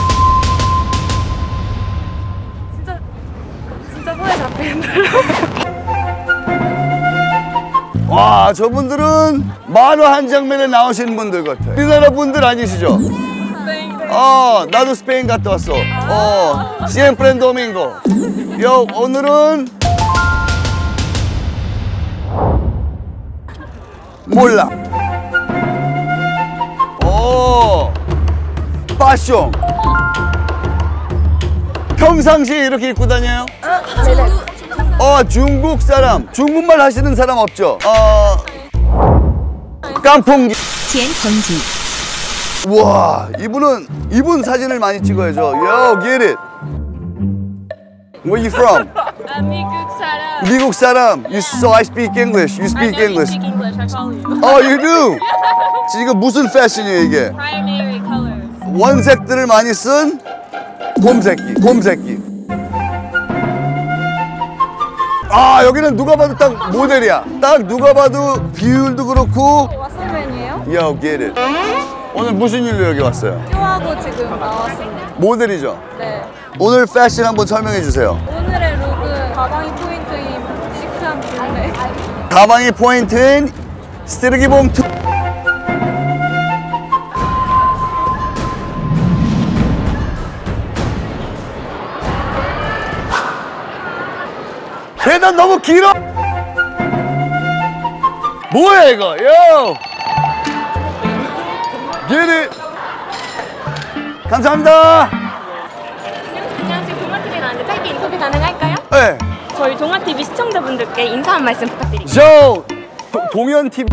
진짜 손에 잡히는 대로. 와, 저분들은 만화 한 장면에 나오시는 분들 같아. 우리나라 분들 아니시죠? 스페인. 나도 스페인 갔다 왔어. Siempre en Domingo. 오늘은 몰라. 패션. 평상시에 이렇게 입고 다녀요? 중국 사람. 중국말 하시는 사람 없죠? 깐풍기. 지엔펑지. 우와, 이분 사진을 많이 찍어야죠. Yo, get it. Where you from? 미국 사람. 미국 사람. So I speak English. You speak English. I speak English. I follow you. Oh, you do? 지금 무슨 패션이에요 이게? Primary colors. 원색들을 많이 쓴 곰새끼. 아, 여기는 누가 봐도 딱 모델이야. 딱 누가 봐도 비율도 그렇고. 왓슨맨이에요? Yo, get it. 오늘 무슨 일로 여기 왔어요? 쇼하고 지금 나왔습니다. 모델이죠? 네. 오늘 패션 한번 설명해 주세요. 오늘의 룩은 가방이 포인트인 시크한 블랙. 가방이 포인트인 쓰레기 봉투. 계단 너무 길어. 뭐야 이거? 요. Get it. 감사합니다. 안녕하세요. 동아TV에 나왔는데 짧게 인터뷰 가능할까요? 네. 저희 동아TV 시청자분들께 인사 한 말씀 부탁드립니다. 저 동현TV.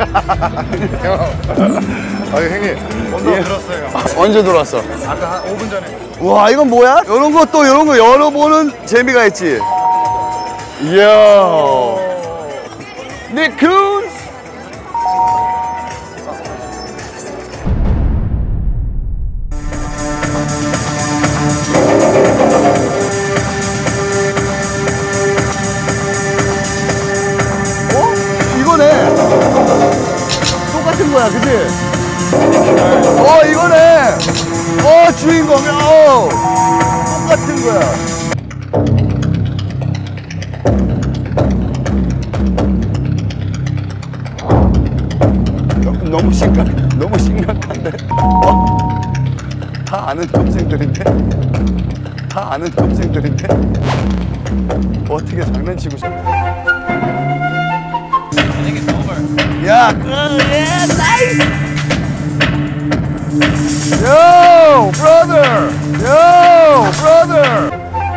형님 온도 들었어요. 언제 들어왔어? 아까 한 5분 전에. 와 이건 뭐야? 이런 거 또 이런 거 열어보는 재미가 있지. 이야. 니쿤스. 이거네. 똑같은 거야, 그치? 이거네. 주인공이야. 똑같은 거야. 너무 심각한데? 다 아는 동생들인데? 다 아는 동생들인데? 어떻게 장난치고 싶어? 야, 나이스! Yo, brother! Yo, brother!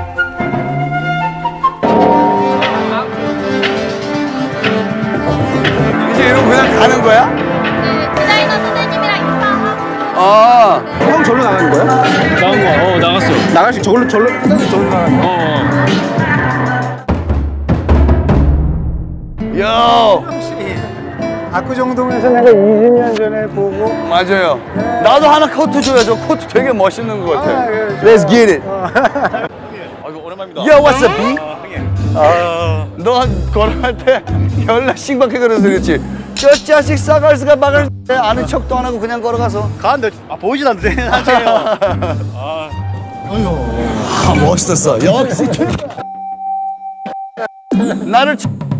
이제 이러고 그냥 가는 거야? 네, 디자이너 선생님이랑 인사하고. 아. 형 절로 나가는 거야? 나간 거, 나갔어. 나갈 수 절로 절로 나가는 거야? 요! 아그 정도면 내가 20년 전에 보고. 맞아요. 나도 하나 코트 줘야죠. 코트 되게 멋있는 것 같아. Let's get it. 오랜만입니다. Yo, what's up, B? 너 걸어갈 때 열나 싱박해 그래서 그렇지. 저 자식 싸갈스가 막을 아는 척도 안 하고 그냥 걸어가서. 가는데 보이진 않는데. 멋있었어. 역시 나를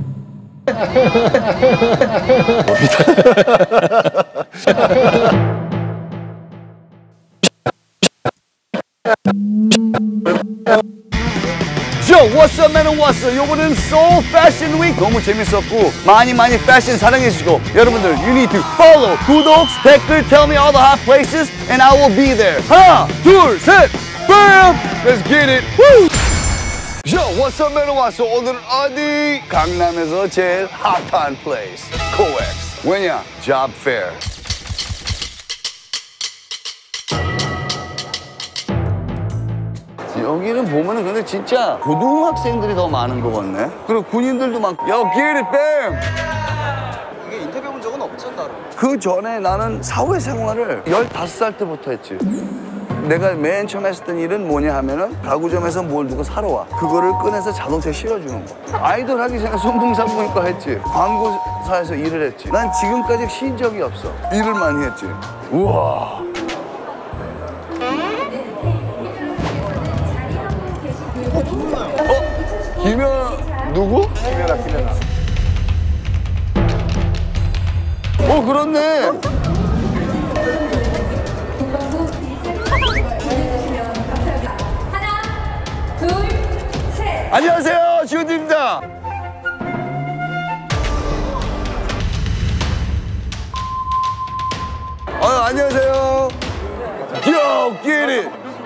Yo, what's up, man, and what's up? 요번은 Seoul Fashion Week 너무 재밌었고 많이 패션 사랑해주시고 여러분들 you need to follow, 구독, 댓글, tell me all the hot places and I will be there. 하나, 둘, 셋, BAM! Let's get it! Woo! Yo, what's up, man, and what's up? 오늘은 어디? 강남에서 제일 핫한 place, COEX. 왜냐? Job fair. 여기는 보면은 근데 진짜 고등학생들이 더 많은 것 같네. 그리고 군인들도 많고. Yo, get it, BAM! 이게 인터뷰해 본 적은 없잖아, 따로. 그 전에 나는 사회생활을 15살 때부터 했지. 내가 맨 처음 했었던 일은 뭐냐 하면은 가구점에서 뭘 누가 사러 와. 그거를 꺼내서 자동차에 실어주는 거야. 아이돌 하기 전에 손풍산부인과 했지. 광고사에서 일을 했지. 난 지금까지 쉰 적이 없어. 일을 많이 했지. 우와. 김연 누구? 김연아. 그렇네. 하나, 둘, 셋. 안녕하세요, 지훈입니다. 안녕하세요. Yo, get it.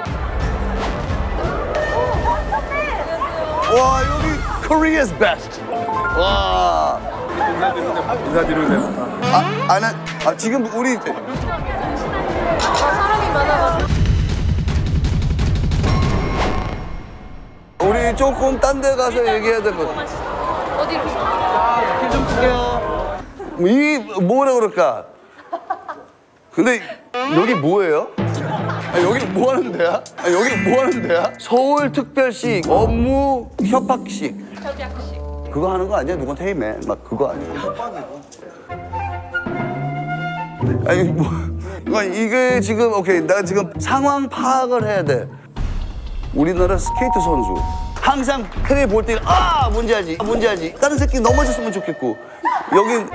와, 여기 Korea's best. 와. 인사드리면 됩니다. 지금 우리 사람이 많아가지고. 우리 조금 딴 데 가서 얘기해야 될 것 같아. 어디로? 좀 줄게요. 이 뭐라 그럴까? 근데 여기 뭐예요? 여기 뭐 하는 데야? 여기 뭐 하는 데야? 서울특별시 업무 협박식. 협약식. 그거 하는 거 아니야? 누구한테 헤이맨 막 그거 아니야? 아니 뭐 이게 지금 오케이 나 지금 상황 파악을 해야 돼. 우리나라 스케이트 선수 항상 테레비 볼 때 뭔지 알지? 다른 새끼 넘어졌으면 좋겠고 여긴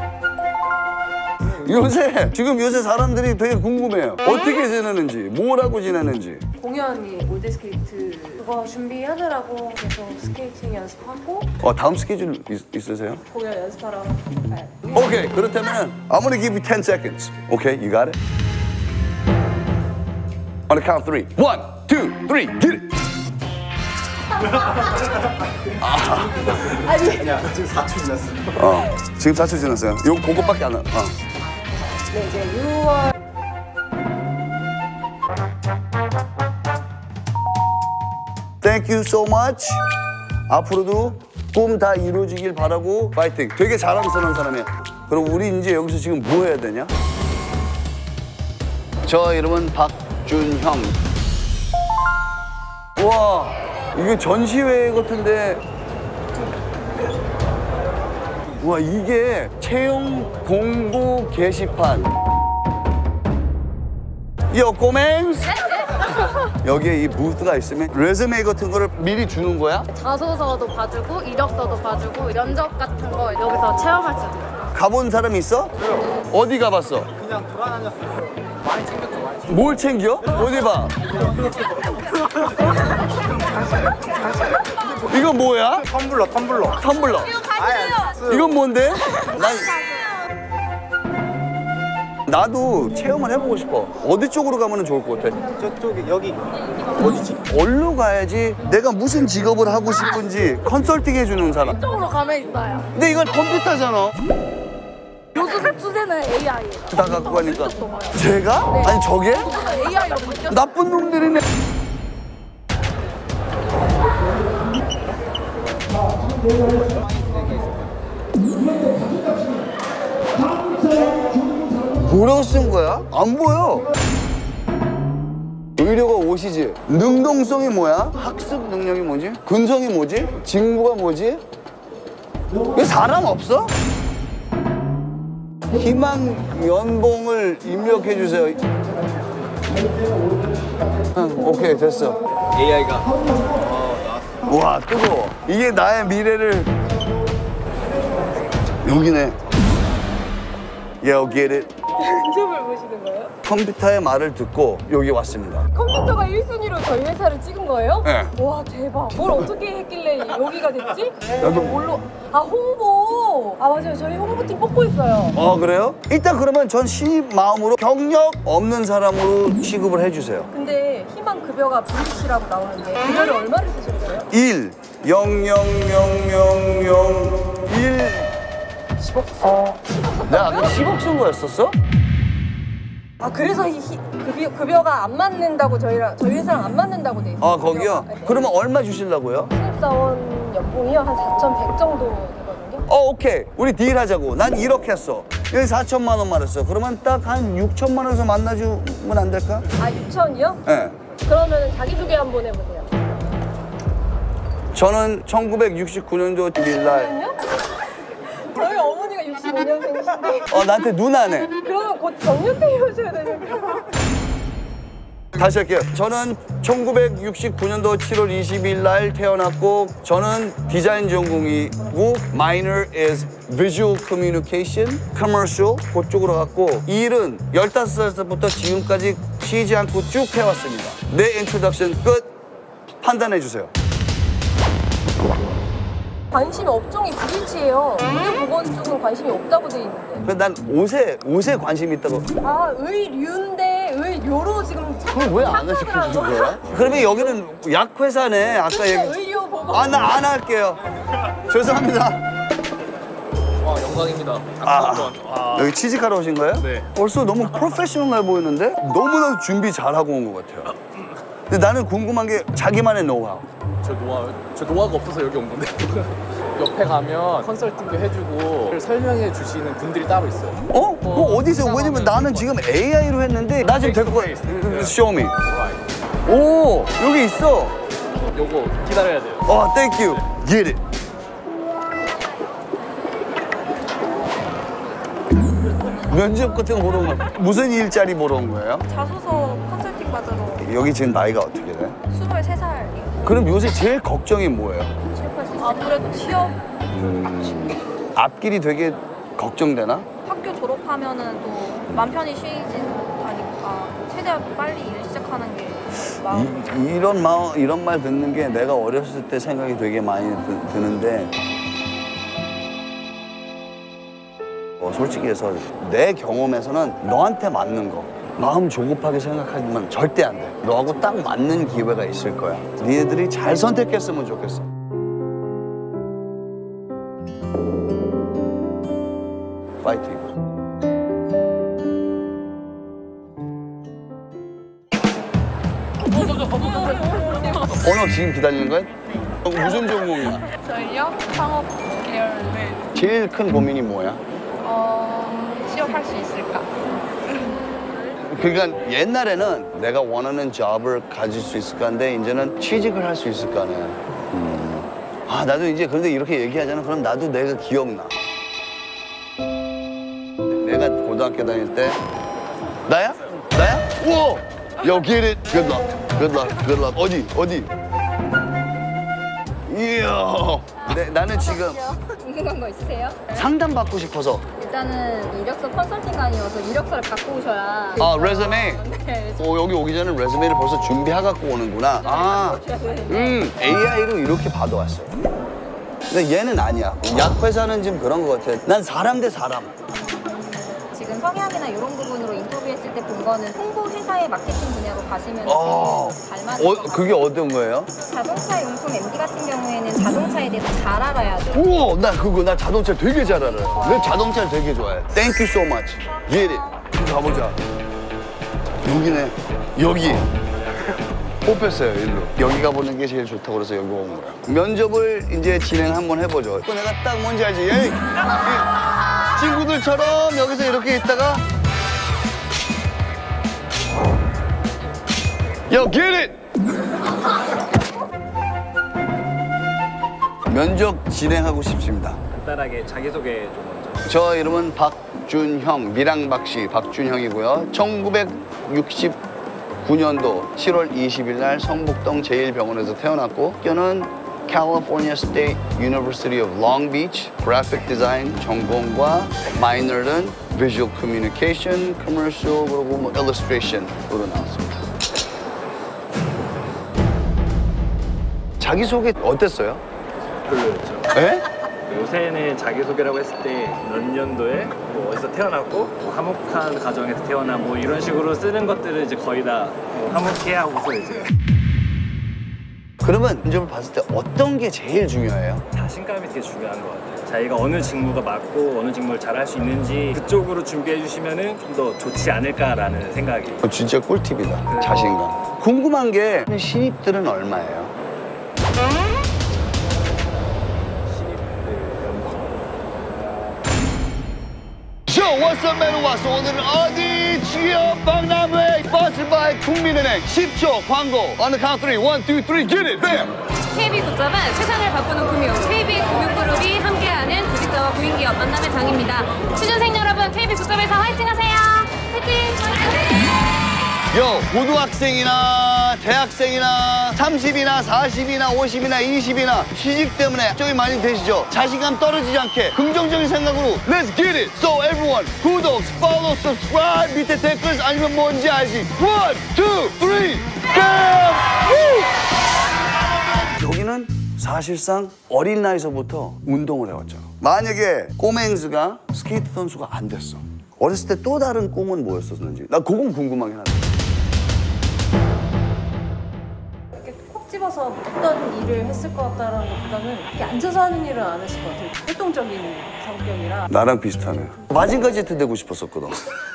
요새 사람들이 되게 궁금해요. 어떻게 지내는지, 뭐라고 지내는지. 공연이 올드스케이트 그거 준비하느라고 계속 스케이팅 연습하고 다음 스케줄 있으세요? 공연 연습하러 가요. 오케이, 그렇다면 I'm gonna give you 10 seconds. Okay, you got it? On the count of 3. 1, 2, 3, get it! 아니야, 지금 4초 지났어. 지금 4초 지났어요. 요 그것밖에 안 나. 네, 이제 6월. Thank you so much. 앞으로도 꿈 다 이루어지길 바라고 파이팅. 되게 자랑스러운 사람이야. 그럼 우리 이제 여기서 지금 뭐 해야 되냐? 저 이름은 박준형. 와, 이게 전시회 같은데. 와, 이게 채용 공고 게시판. 요 꼬맹스. 여기에 이 부스가 있으면 레즈메 같은 거를 미리 주는 거야? 자소서도 봐주고 이력서도 봐주고 면접 같은 거 여기서 체험할 수도 있어요. 가본 사람 있어? 어디 가봤어? 그냥 돌아다녔어요. 많이 챙겼죠, 많이 챙겼죠. 뭘 챙겨? 어디 봐. 이거 뭐야? 텀블러, 텀블러. 텀블러. 이건 뭔데? 나도 체험을 해보고 싶어. 어디 쪽으로 가면 좋을 것 같아? 저쪽에, 여기. 어디지? 어디로 가야지 내가 무슨 직업을 하고 싶은지 컨설팅 해주는 사람. 이쪽으로 가면 있어요. 근데 이건 컴퓨터잖아. 요즘 추세는 AI예요. 다 갖고 가니까. 제가? 네. 아니 저게? AI로 바뀌었어요. 나쁜 놈들이네. 뭐라고 쓴 거야? 안 보여. 의료가 옷이지. 능동성이 뭐야? 학습 능력이 뭐지? 근성이 뭐지? 직무가 뭐지? 왜 사람 없어? 희망 연봉을 입력해 주세요. 오케이 됐어. AI가. 와 뜨거워. 이게 나의 미래를. 여기네. Yeah, get it. 면접을 보시는 거예요? 컴퓨터의 말을 듣고 여기 왔습니다. 컴퓨터가 1순위로 저희 회사를 찍은 거예요? 네. 와 대박. 뭘 어떻게 했길래 여기가 됐지? 나도 뭘로? 아 홍보. 아 맞아요. 저희 홍보팀 뽑고 있어요. 그래요? 일단 그러면 전 신입 마음으로 경력 없는 사람으로 취급을 해주세요. 근데 희망 급여가 불이시라고 나오는데 급여를 얼마를 쓰실 거예요? 1 0 0 0 0 0 1 10억? 내가 아까 10억 쓴 거였었어? 아 그래서 급여가 안 맞는다고 저희 회사랑 안 맞는다고 돼 있어요. 아 거기요? 네. 그러면 얼마 주시려고요? 신입사원 연봉이요 한 4,100 정도 되거든요. 오케이 우리 딜하자고. 난 1억 했어. 여기 4천만 원 말했어. 그러면 딱 한 6천만 원에서 만나주면 안 될까? 아 6천이요? 네. 그러면 자기소개 한번 해보세요. 저는 1969년도 1일 날 저희 어머니가 65년생이신데 나한테 누나네. 그러면 곧 정년퇴임하셔야 되는데. 다시 할게요. 저는 1969년도 7월 20일 날 태어났고 저는 디자인 전공이고 minor is visual communication, commercial 그쪽으로 갔고 일은 15살 때부터 지금까지 쉬지 않고 쭉 해왔습니다. 내 인트로덕션 끝. 판단해 주세요. 관심 업종이 불일치예요. 의료보건 쪽은 관심이 없다고 돼 있는데. 그래서 난 옷에 관심이 있다고. 아 의류인데 의료로 지금 그걸 왜 안 시켜주는 거야? 그러면 여기는 약회사네. 아까 얘기. 의료 보건. 나 안 할게요. 죄송합니다. 와 영광입니다. 여기 취직하러 오신 거예요? 네. 벌써 너무 프로페셔널해 보이는데? 너무나도 준비 잘하고 온 것 같아요. 근데 나는 궁금한 게 자기만의 노하우. 저 노하우가 없어서 여기 온 건데 옆에 가면 컨설팅도 해주고 설명해 주시는 분들이 따로 있어요. 그거 어디서? 왜냐면 나는 지금 AI로 했는데 나 지금 될 거야. Show me. 오 여기 있어. 요거 기다려야 돼요. Thank you. Get it. 면접 같은 거 보러 온 거야. 무슨 일자리 보러 온 거예요? 자소서 컨설팅 받으러. 여기 지금 나이가 어떻게 돼? 23살이요. 그럼 요새 제일 걱정이 뭐예요? 아무래도 취업. 앞길이 되게 걱정되나? 학교 졸업하면은 또 맘 편히 쉬지 못하니까 최대한 빨리 일 시작하는 게 마음. 이런 말 듣는 게 내가 어렸을 때 생각이 되게 많이 드는데 솔직히 해서 내 경험에서는 너한테 맞는 거 마음 조급하게 생각하지만 절대 안 돼. 너하고 딱 맞는 기회가 있을 거야. 니네들이 잘 선택했으면 좋겠어. 파이팅. 오늘 지금 기다리는 거야? 무슨 전공이야? 저희요? 창업 계열인데 제일 큰 고민이 뭐야? 취업할 수 있을까? 그러니까 옛날에는 내가 원하는 잡을 가질 수 있을까인데 이제는 취직을 할 수 있을까네. 아 나도 이제 그런데 이렇게 얘기하잖아. 그럼 나도 내가 기억나. 내가 고등학교 다닐 때 나야? 나야? 우와! Yo, get it. Good luck. Good luck. Good luck. 어디? 이야. 나는 지금 궁금한 거 있으세요? 상담 받고 싶어서. 일단은 이력서 컨설팅관이어서 이력서를 갖고 오셔야. 아, 레즈메? 네. 여기 오기 전에 레즈메를 벌써 준비해갖고 오는구나. 아, AI로 이렇게 받아왔어요. 근데 얘는 아니야. 약회사는 지금 그런 거 같아. 난 사람 대 사람. 지금 성향이나 이런 부분으로 인터뷰했을 때 본 거는 홍보 회사의 마케팅 분야로 가시면 잘 맞을 것 같아요. 그게 어떤 거예요? 자동차 용품 MD 같은 경우에는 자동차에 대해서 잘 알아야 돼요. 우와, 나 자동차 되게 잘 알아요. 내 자동차를 되게 좋아해. Thank you so much. Get it. 가보자. 여기네. 여기. 뽑혔어요, 일로. 여기 가보는 게 제일 좋다고 그래서 여기 온 거야. 면접을 이제 진행 한번 해보죠. 내가 딱 뭔지 알지? 에이, 친구들처럼 여기서 이렇게 있다가 Yo, get it! 면접 진행하고 싶습니다. 간단하게 자기소개 좀 먼저. 저 이름은 박준형, 미랑박씨 박준형이고요. 1969년도 7월 20일 날 성북동 제1병원에서 태어났고 학교는 California State University of Long Beach Graphic Design 전공과 마이너는 Visual Communication, Commercial 그리고 뭐 Illustration으로 나왔습니다. 자기소개 어땠어요? 별로였죠. 에? 요새는 자기소개라고 했을 때 몇 년도에 뭐 어디서 태어났고 뭐 화목한 가정에서 태어나 뭐 이런 식으로 쓰는 것들을 이제 거의 다 뭐 화목해 하고서 이제. 그러면 면접을 봤을 때 어떤 게 제일 중요해요? 자신감이 되게 중요한 것 같아요. 자기가 어느 직무가 맞고 어느 직무를 잘할 수 있는지 그쪽으로 준비해 주시면은 좀 더 좋지 않을까라는 생각이. 진짜 꿀팁이다. 자신감. 궁금한 게 신입들은 얼마예요? What's up, man? 왔어. 오늘은 어디? 지역 박람회 스폰서드 바이 국민은행 10초 광고. On the count 3, 1, 2, 3, get it, bam! KB국잡은 세상을 바꾸는 금융, KB금융그룹이 함께하는 구직자와 구인기업 만남의 장입니다. 취준생 여러분, KB국잡에서 화이팅 하세요! 화이팅! 고등학생이나 대학생이나 30이나 40이나 50이나 20이나 취직 때문에 걱정이 많이 되시죠? 자신감 떨어지지 않게 긍정적인 생각으로 Let's get it! So everyone, 구독, follow, subscribe 밑에 댓글 아니면 뭔지 알지? 1, 2, 3, BAM! 여기는 사실상 어린 나이서부터 운동을 해왔죠. 만약에 꼬맹스가 스케이트 선수가 안 됐어. 어렸을 때 또 다른 꿈은 뭐였었는지 나 그건 궁금하긴 하다. 콕 집어서 어떤 일을 했을 것 같다는 것보다는 이렇게 앉아서 하는 일은 안 했을 것 같아요. 활동적인 성격이라. 나랑 비슷하네. 마징가 제트 되고 싶었었거든.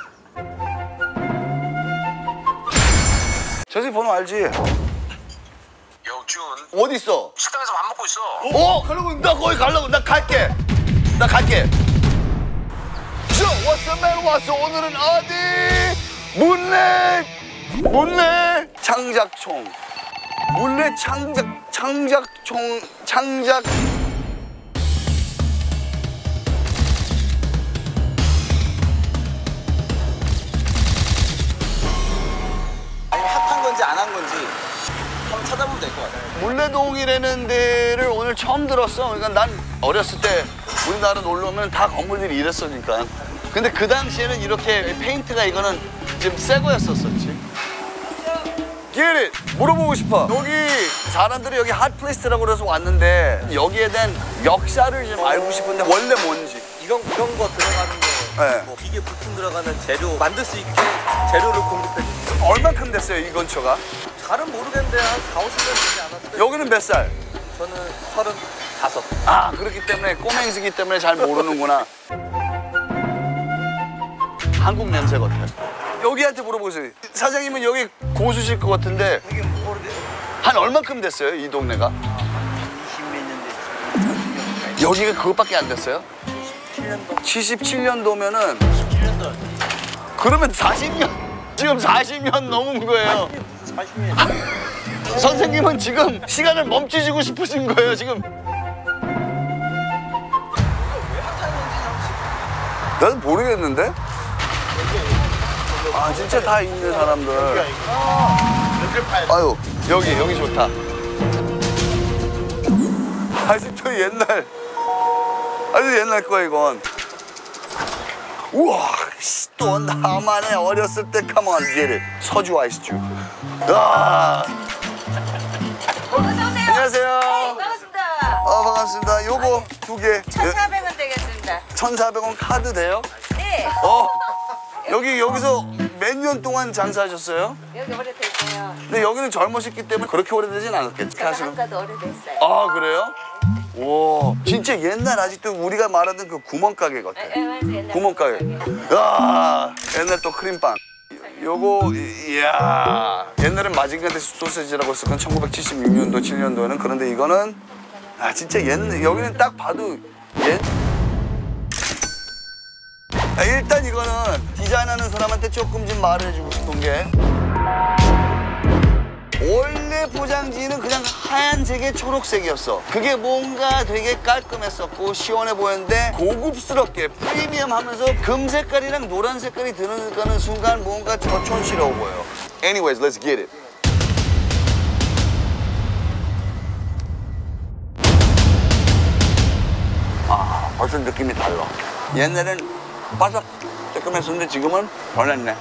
저기 번호 알지? 준 어디 있어? 식당에서 밥 먹고 있어. 가려고. 나 거기 가려고. 나 갈게. What's up, man? 왔어. 오늘은 어디? 문래 창작총. 문래 창작총. 아니 핫한 건지 안 한 건지 한번 찾아보면 될 것 같아요. 물레동이라는 데를 오늘 처음 들었어. 그러니까 난 어렸을 때 우리나라 놀러 오면 다 건물들이 이랬으니까. 근데 그 당시에는 이렇게 페인트가 이거는 지금 새 거였었지. Get it! 물어보고 싶어. 여기 사람들이 여기 핫플레이스라고 그래서 왔는데 여기에 대한 역사를 좀 알고 싶은데 원래 뭔지. 이런 거 들어가는 거 네. 뭐 기계 부품 들어가는 재료 만들 수 있게 재료를 공급해 주세요. 얼마큼 됐어요 이 근처가? 잘은 모르겠는데 한 4, 50년 되지 않았어요? 여기는 몇 살? 저는 35. 아 그렇기 때문에 꼬맹이시기 때문에 잘 모르는구나. 한국 냄새 같아요. 여기한테 물어보세요. 사장님은 여기 고수실 것 같은데 한 얼마큼 됐어요 이 동네가? 20몇 년 됐죠. 여기가 그것밖에 안 됐어요? 77년도면은 그러면 40년 지금 40년 넘은 거예요. 40년. 선생님은 지금 시간을 멈추시고 싶으신 거예요 지금. 나는 모르겠는데. 아 진짜 다 있는 사람들. 아유 여기 좋다. 아직도 아주 옛날 거야 이건. 우와 또 나만의 어렸을 때 come on get it. 서주 아이스주. 야. 안녕하세요. 반갑습니다. 반갑습니다. 요거 2개. 1,400원 되겠습니다. 1,400원 카드 돼요? 네. 여기서 몇 년 동안 장사하셨어요? 여기 오래됐어요. 근데 여기는 젊으셨기 때문에 그렇게 오래되진 않았겠지? 제가 한가도 오래됐어요. 아 그래요? 오 진짜 옛날 아직도 우리가 말하던 그 구멍가게 같아. 맞아요. 구멍가게. 야 옛날 또 크림빵. 요거 이야 옛날엔 마징가드 소세지라고 했을 건 1976년도 7년도에는. 그런데 이거는 아 진짜 옛날 여기는 딱 봐도 일단 이거는 디자인하는 사람한테 조금 좀 말해주고 싶은 게 원래 포장지는 그냥 하얀색에 초록색이었어. 그게 뭔가 되게 깔끔했었고 시원해 보였는데 고급스럽게 프리미엄하면서 금 색깔이랑 노란 색깔이 드는 순간 뭔가 저촌스러워 보여. Anyways, let's get it. 아, 벌써 느낌이 달라. 옛날엔 바삭 뜨끔했었는데 지금은 변했네.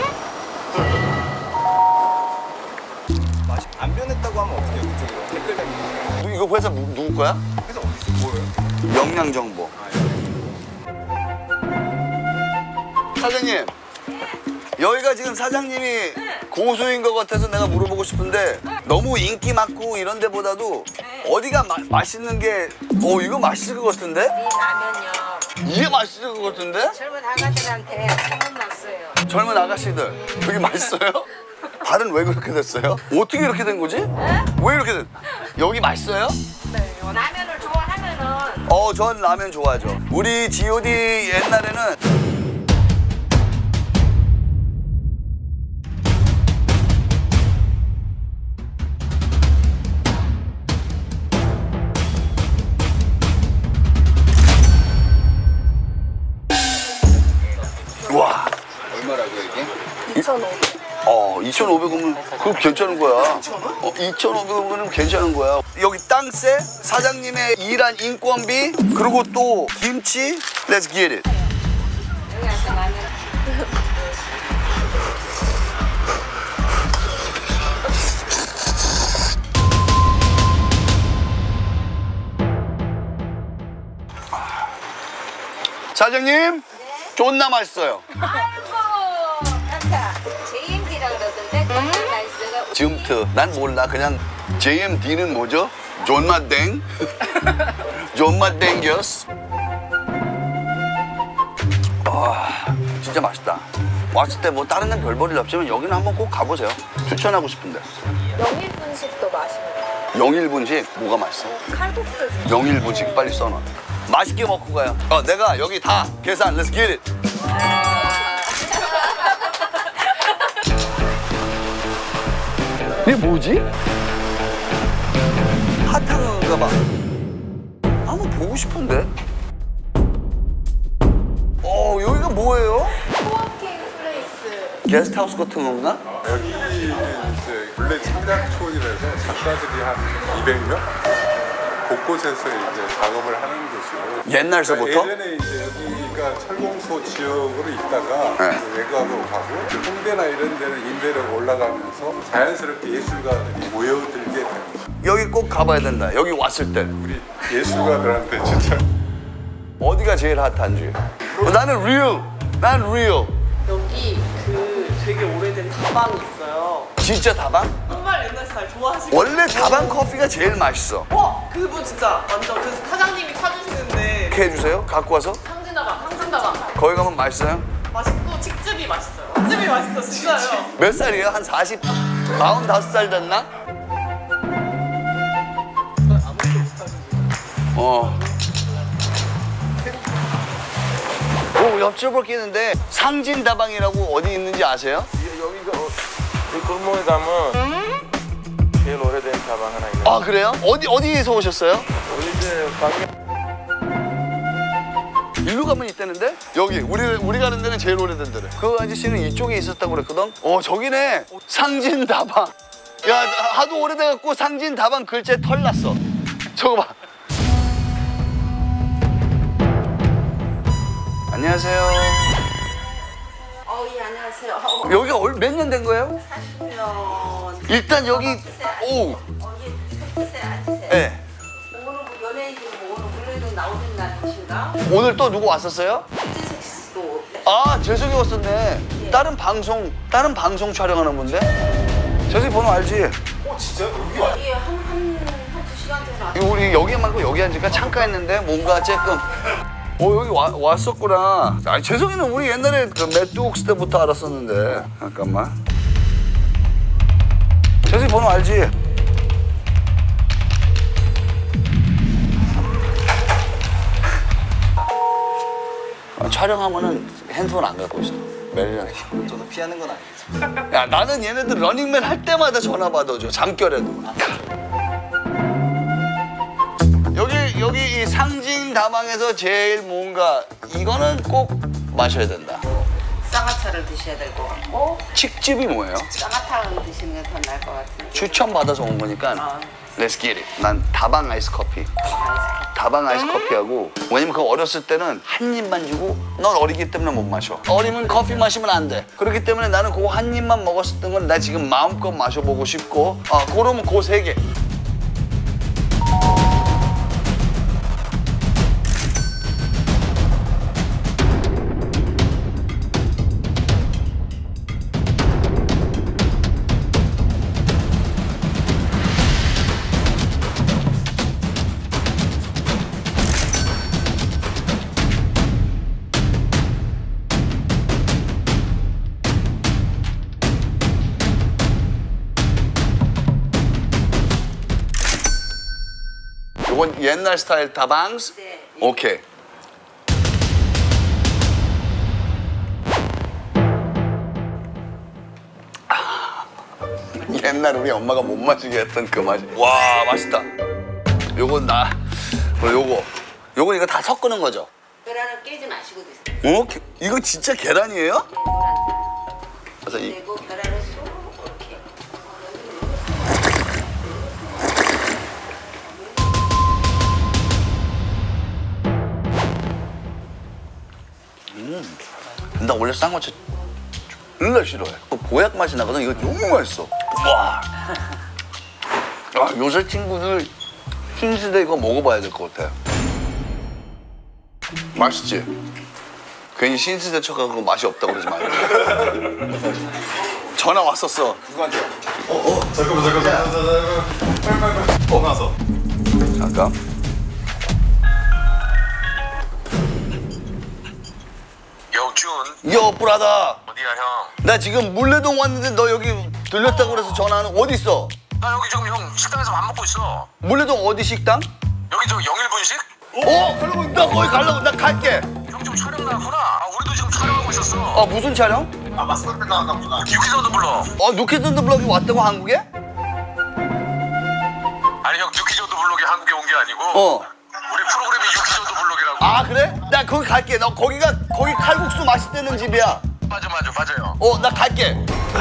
맛이 안 변했다고 하면 어떻게 해요? 그쪽으로 댓글 남기고. 이거 회사 누구 거야? 회사 어디 있어? 뭐예요? 영양정보. 사장님, 여기가 지금 사장님이 고수인 것 같아서 내가 물어보고 싶은데 너무 인기 많고 이런 데보다도 어디가 맛있는 게 이거 맛있을 것 같은데? 이 라면요. 이게 맛있을 것 같은데? 젊은 아가들한테 소문났어요. 젊은 아가씨들 되게 맛있어요? 발은 왜 그렇게 됐어요? 어떻게 이렇게 된 거지? 왜 이렇게 된? 여기 맛있어요? 네. 라면을 좋아하면은. 전 라면 좋아하죠. 우리 G.O.D 옛날에는 와 얼마라고요 이게? 2,500. 2,500원이면 그거 괜찮은 거야. 2,500원이면 괜찮은 거야. 여기 땅세, 사장님의 일한 인건비, 그리고 또 김치. Let's get it. 여기 앉아 라면. 사장님, 존나 맛있어요. 아이고, 감사. JMD라 그러던데 깜짝 라이스가. 지금트, 난 몰라. 그냥 JMD는 뭐죠? 존맛땡? 존맛땡겨스? 진짜 맛있다. 왔을 때 뭐 다른 데는 별 볼일 없지만 여기는 한번 꼭 가보세요. 추천하고 싶은데. 영일분식도 맛있네요. 영일분식 뭐가 맛있어? 칼국수. 영일분식 빨리 써놔. 맛있게 먹고 가요. 내가 여기 다 계산. Let's get it. 이게 뭐지? 핫한가 봐. 한번 보고 싶은데? 여기가 뭐예요? 코워킹 플레이스. 게스트하우스 같은 건가? 여기는 이제 원래 창작촌이라서 작가들이 한 200명? 곳곳에서 이제 작업을 하는 곳이고. 옛날서부터? 그러니까 예전에 이제 여기가 철공소 지역으로 있다가 외곽으로 가고 홍대나 이런 데는 임대료가 올라가면서 자연스럽게 예술가들이 모여들게 됩니다. 여기 꼭 가봐야 된다. 여기 왔을 때. 우리 예술가들한테 진짜 어디가 제일 핫한지. 나는 리얼. 난 리얼. 여기 그 되게 오래된 다방이 있어요. 진짜 다방? 정말 옛날 스타일 좋아하시고. 원래 다방 커피가 제일 맛있어. 그분 진짜 완전 그 사장님이 사주시는데. 이렇게 해주세요. 갖고 와서. 상진다방. 거기 가면 맛있어요? 맛있고 직즙이 맛있어요. 직즙이 맛있어 진짜요. 몇 살이에요? 한 45살 됐나? 오, 여쭤볼 게 있는데 상진다방이라고 어디 있는지 아세요? 여기가 이 골목에 가면 제일 오래된 다방 하나 있는데. 아 그래요? 어디에서 오셨어요? 우리 이제 방금 일로 가면 있다는데? 여기 우리 가는 데는 제일 오래된 데래. 그 아저씨는 이쪽에 있었다고 그랬거든? 저기네. 상진다방. 야 하도 오래돼갖고 상진다방 글자에 털 났어. 저거 봐. 안녕하세요. 예, 안녕하세요. 여기 몇 년 된 거예요? 40년. 일단 여기 오. 앉으세요. 네. 오늘 연예인들 오늘 물레동 나오는 날이신가? 오늘 또 누구 왔었어요? 이재석 씨도. 아 재석이 왔었네. 예. 다른 방송 촬영하는 분데. 재석이 번호 알지? 진짜요? 여기 한 2시간 전에 왔어요. 우리 여기 말고 여기 앉으니까 창가 있는데 뭔가 조금. 여기 왔었구나. 아니 재석이는 우리 옛날에 그 매트웍스 때부터 알았었는데. 잠깐만. 재석이 번호 알지? 촬영하면은 핸드폰 안 갖고 있어. 매일이랑. 저도 피하는 건 아니겠죠. 야 나는 얘네들 러닝맨 할 때마다 전화 받아줘. 잠결에도. 여기 이 상진다방에서 제일 뭔가 이거는 꼭 마셔야 된다. 쌍화차를 드셔야 될 것 같고. 칡즙이 뭐예요? 쌍화탕을 드시는 게 더 나을 것 같은데. 추천 받아서 온 거니까. Let's get it. 난 다방 아이스 커피. 다방 아이스 커피하고 왜냐면 그 어렸을 때는 한 입만 주고 넌 어리기 때문에 못 마셔. 어리면 커피 마시면 안 돼. 그렇기 때문에 나는 그거 한 입만 먹었었던 건 나 지금 마음껏 마셔보고 싶고 그러면 그 세 개. 이건 옛날 스타일 다방스? 네. 오케이. 옛날 우리 엄마가 못 마시게 했던 그 맛이. 와 맛있다. 요건 그리고 요거 이거 다 섞는 거죠? 계란을 깨지 마시고 드세요. 이거 진짜 계란이에요? 그래서 그리고 계란을 쏙 이렇게. 나 원래 쌍화차 정말 싫어해. 보약 맛이 나거든. 이거 너무 맛있어. 와. 요새 친구들 신시대 이거 먹어봐야 될 것 같아. 맛있지? 괜히 신시대 척하고 맛이 없다고 그러지 말고. 전화 왔었어. 누구한테? 잠깐만. 나서. 잠깐. 요 브라더. 어디야 형? 나 지금 물레동 왔는데 너 여기 들렸다고 그래서 전화하는 어디 있어? 나 여기 지금 형 식당에서 밥 먹고 있어. 물레동 어디 식당? 여기 저 영일분식? 그러면 나 거기 가려고. 나 갈게. 형 좀 촬영 나왔구나. 우리도 지금 촬영하고 있었어. 무슨 촬영? 마스코트 나왔나 보다. 뉴키즈온더 블럭. 뉴키즈온더 블럭이 왔다고 한국에? 아니 형 뉴키즈온더 블럭이 한국에 온 게 아니고 우리 프로그램이 뉴키즈온더 블럭이라고. 그래? 나 거기 갈게. 너 거기 칼국수 맛있다는 집이야. 맞아요. 나 갈게.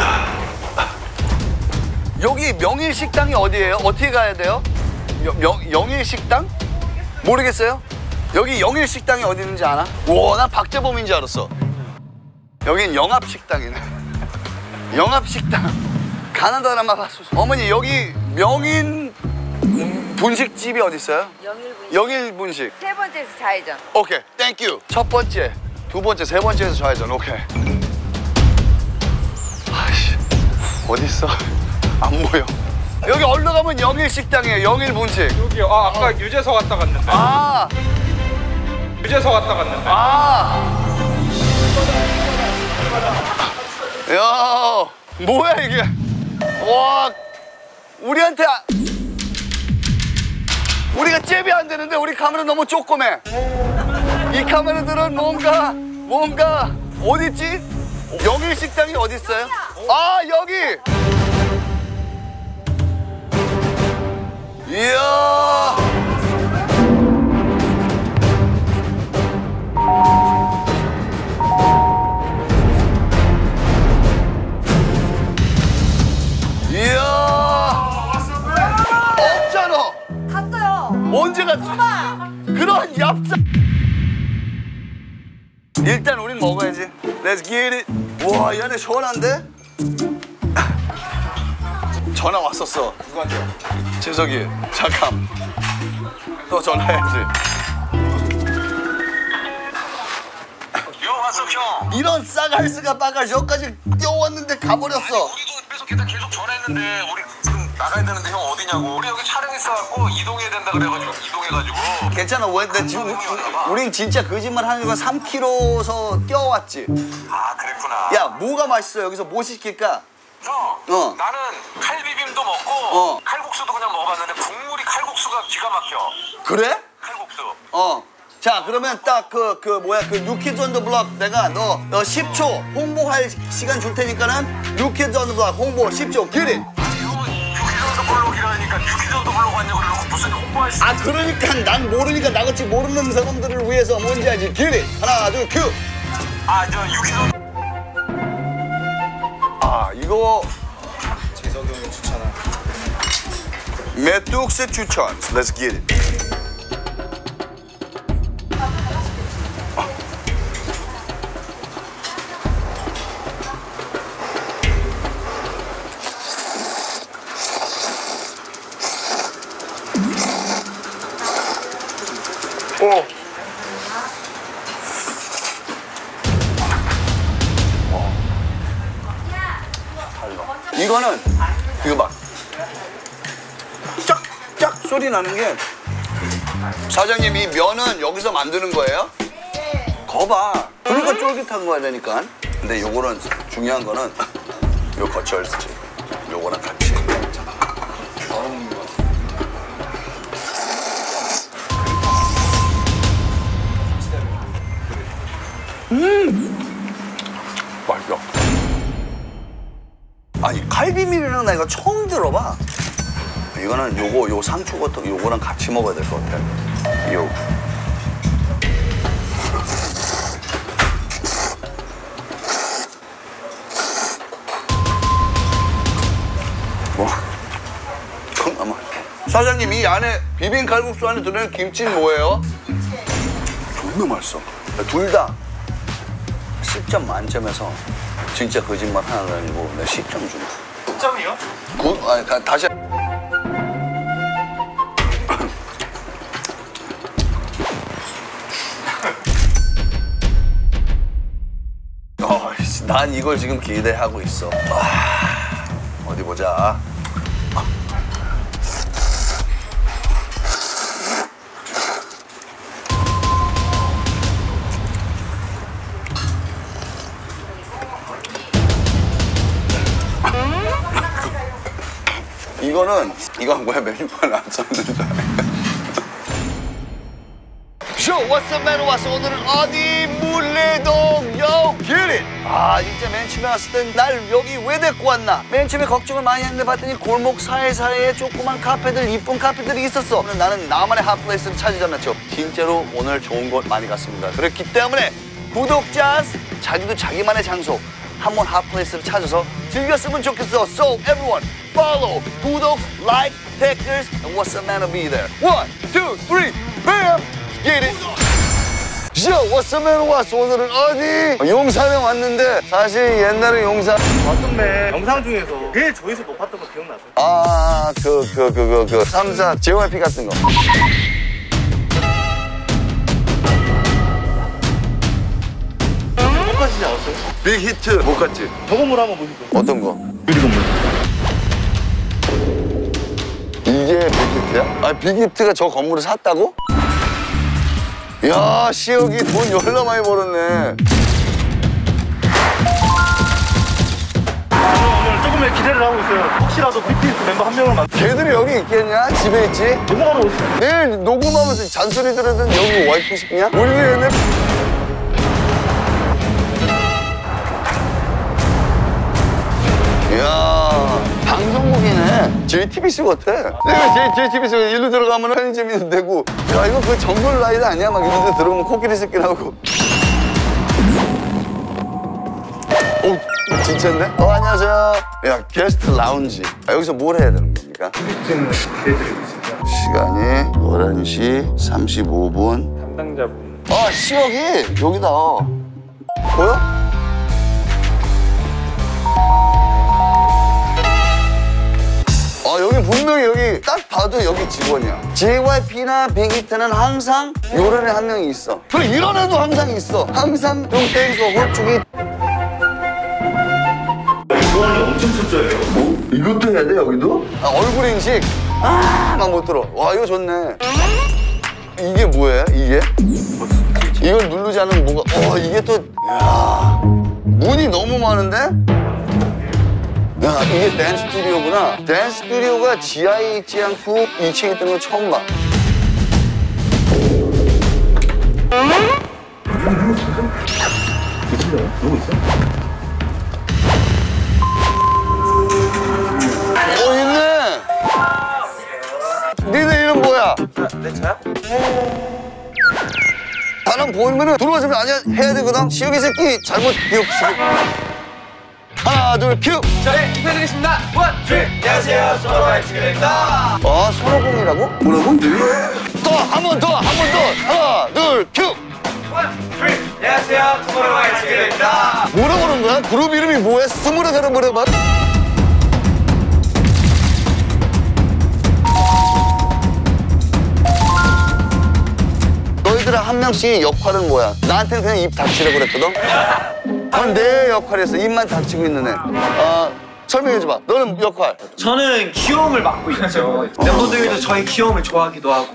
여기 명일식당이 어디예요? 어떻게 가야 돼요? 영일식당? 모르겠어요? 여기 영일식당이 어디 있는지 아나? 와, 난 박재범인 줄 알았어. 여긴 영합식당이네. 영합식당. 가난다란 말 봤어. 어머니 여기 명인 분식집이 어디 있어요? 영일분식. 영일분식. 세 번째에서 좌회전. 오케이, 땡큐. 첫 번째, 두 번째, 세 번째에서 좌회전. 오케이. 아이씨, 어디 있어? 안 보여. 여기 얼른 가면 영일식당이에요. 영일분식. 여기요. 아, 아까 유재석 왔다 갔는데. 아. 유재석 왔다 갔는데. 아. 야, 뭐야 이게? 와, 우리한테 우리가 잽이 안 되는데 우리 카메라 너무 조그매. 이 카메라들은 뭔가 어디 있지? 영일식당이 어디 있어요? 아, 여기. 이야. 이야. 없잖아. 갔어요. 언제 갔어? 그런 얍사. 일단 우린 먹어야지. Let's get it. 와, 이 안에 시원한데? 전화 왔었어. 누구한테? 재석이. 잠깐. 또 전화해야지. 요 왔어 형. 이런 싸갈스가 빠갈 여기까지 뛰어왔는데 가버렸어. 아니, 우리도 계속 전화했는데 우리 지금 나가야 되는데 형 어디냐고. 우리 여기 촬영 있어갖고 이동해야 된다 그래가지고 이동해가지고. 괜찮아. 왜? 나 지금 우린 진짜 거짓말 하는 거 3km서 뛰어왔지. 아, 그랬구나. 야, 뭐가 맛있어? 여기서 뭐 시킬까? 형, 나는 칼비빔도 먹고 칼국수도 그냥 먹어봤는데 국물이 칼국수가 기가 막혀. 그래? 칼국수. 자, 그러면 딱 그 뉴키즈 온 더 블록 내가 너 10초 홍보할 시간 줄 테니까는 뉴키즈 온 더 블록 홍보 10초 기릿. 아니 형은 뉴키즈 온 더 블록이라니까 뉴키즈 온 더 블록 왔냐고 그러고 무슨 홍보할 수. 아, 그러니까 난 모르니까 나같이 모르는 사람들을 위해서 뭔지 알지? 기릿. 하나, 둘, 큐. 아, 저 뉴키즈 온. 아, 이거 재석이 형이 추천한 메뚜스 추천. Let's get it. 이거는 이거 봐. 쫙쫙 소리 나는 게 사장님 이 면은 여기서 만드는 거예요? 거봐. 그러니까 쫄깃한 거라니까. 근데 요거는 중요한 거는 요 거철지. 요거랑 같이. 맛있어. 아니, 칼비밀이랑 나 이거 처음 들어봐. 이거는 요 상추 같은 요거랑 같이 먹어야 될 것 같아. 요. 뭐? 아마. 사장님, 이 안에 비빔 칼국수 안에 들어있는 김치는 뭐예요? 존나 맛있어. 둘 다 10점 만점에서 진짜 거짓말 하나도 아니고 내가 10점 준다. 10점이요? 아니, 다시. 난 이걸 지금 기대하고 있어. 어디 보자. 이건 뭐야, 메뉴판 안 썼는데. 쇼, what's up, man? 왔어. 오늘은 어디? 물레동, yo, get it! 아, 진짜 맨 처음에 왔을 땐 날 여기 왜 데리고 왔나? 맨 처음에 걱정을 많이 했는데 봤더니 골목 사이사이에 조그만 카페들, 이쁜 카페들이 있었어. 나는 나만의 핫플레이스를 찾으잖아. 진짜로 오늘 좋은 곳 많이 갔습니다. 그렇기 때문에 구독자, 자기도 자기만의 장소, 한번 핫플레이스를 찾아서 즐겼으면 좋겠어. So, everyone, follow, 구독, like, 댓글, and what's up, man, will be there. 1, 2, 3, bam! Get it! 안녕하세요. 워스맨 왔어. 오늘은 어디? 용산에 왔는데 사실 옛날에 용산 왔었네. 영상 중에서 제일 조회수 높았던 거 기억나세요? 아, 그 3사 JYP 같은 거. 못 가시지 않았어요? 빅히트 못 갔지? 저 건물 한번 보시죠. 어떤 거? 유리 건물. 이게 빅히트야? 아, 빅히트가 저 건물을 샀다고? 야, 시혁이 돈 열나 많이 벌었네. 오늘 조금의 기대를 하고 있어요. 혹시라도 BTS 멤버 한 명을 만. 걔들이 여기 있겠냐? 집에 있지? 녹음하러 오세요. 내일 녹음하면서 잔소리 들으든 여기 와 있고 싶냐? 우리 얘네 이야, 방송국이네. JTBC 같아. 내가 JTBC 일로 들어가면 편의점 있는 데고, 야, 이거 그 정글 라이드 아니야? 막 이런 데 들어가면 코끼리 새끼 나오고. 오, 진짜인데? 안녕하세요. 야, 게스트 라운지. 여기서 뭘 해야 되는 겁니까? 지금 기대드리고 있습니다. 시간이 11시 35분. 담당자분. 아, 시혁이 여기다. 보여? 아, 여기 분명히 여기 딱 봐도 여기 직원이야. JYP나 빅히트는 항상 요런 애 한 명이 있어. 그리고 이런 애도 항상 있어. 항상 좀 땡소 호쭉이. 보안이 엄청 철저해요. 어? 이것도 해야 돼, 여기도? 아, 얼굴 인식. 아, 막 못 들어. 와, 이거 좋네. 이게 뭐예요, 이게? 이걸 누르지 않으면 뭐가, 이게 또, 야, 문이 너무 많은데? 야, 이게 댄스 스튜디오구나. 댄스 스튜디오가 지하에 있지 않고 2층에 있던 건 처음 봐. 누구 있어? 있네. 니네 이름 뭐야? 내 차야? 사람 보이면은 들어와주면 아니야 해야 되거든. 시혁이 새끼 잘못 기억시고. 하나, 둘, 큐! 네, 인사드리겠습니다. 원, 둘, 안녕하세요. 소로바이트입니다. 아, 손오공이라고? 뭐라고? 또, 한 번 더, 한 번 더. 하나, 둘, 큐! 원, 둘, 안녕하세요. 소로바이트입니다. 뭐라고 그러는 거야? 그룹 이름이 뭐야? 스물에 가는 뭐라고? 너희들은 한 명씩 역할은 뭐야? 나한테는 그냥 입 닥치라고 그랬거든? 그건 내 역할이었어. 입만 닥치고 있는 애. 설명해줘봐. 너는 역할. 저는 귀여움을 맡고 있죠. 멤버들도 저희 귀여움을 좋아하기도 하고.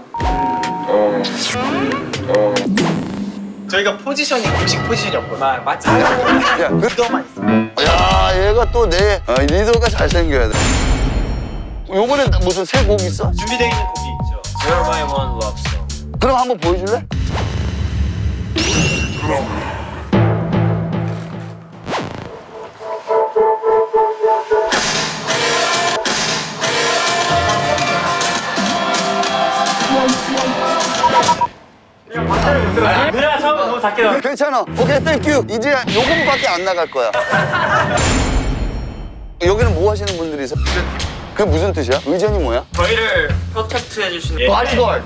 저희가 포지션이 공식 포지션이 없구나. 맞지? 야, 리더만 있어. 야, 얘가 또 내 리더가 잘생겨야 돼. 요번에 무슨 새 곡 있어? 준비되어 있는 곡이 있죠. You're my one love song. 그럼 한번 보여줄래? 누나 처음 너무 작게 나왔어. 괜찮아. 오케이, 땡큐. 이제 요금밖에 안 나갈 거야. 여기는 뭐 하시는 분들이 있어? 그게 무슨 뜻이야? 의전이 뭐야? 저희를 프로텍트 해주시는 바디걸.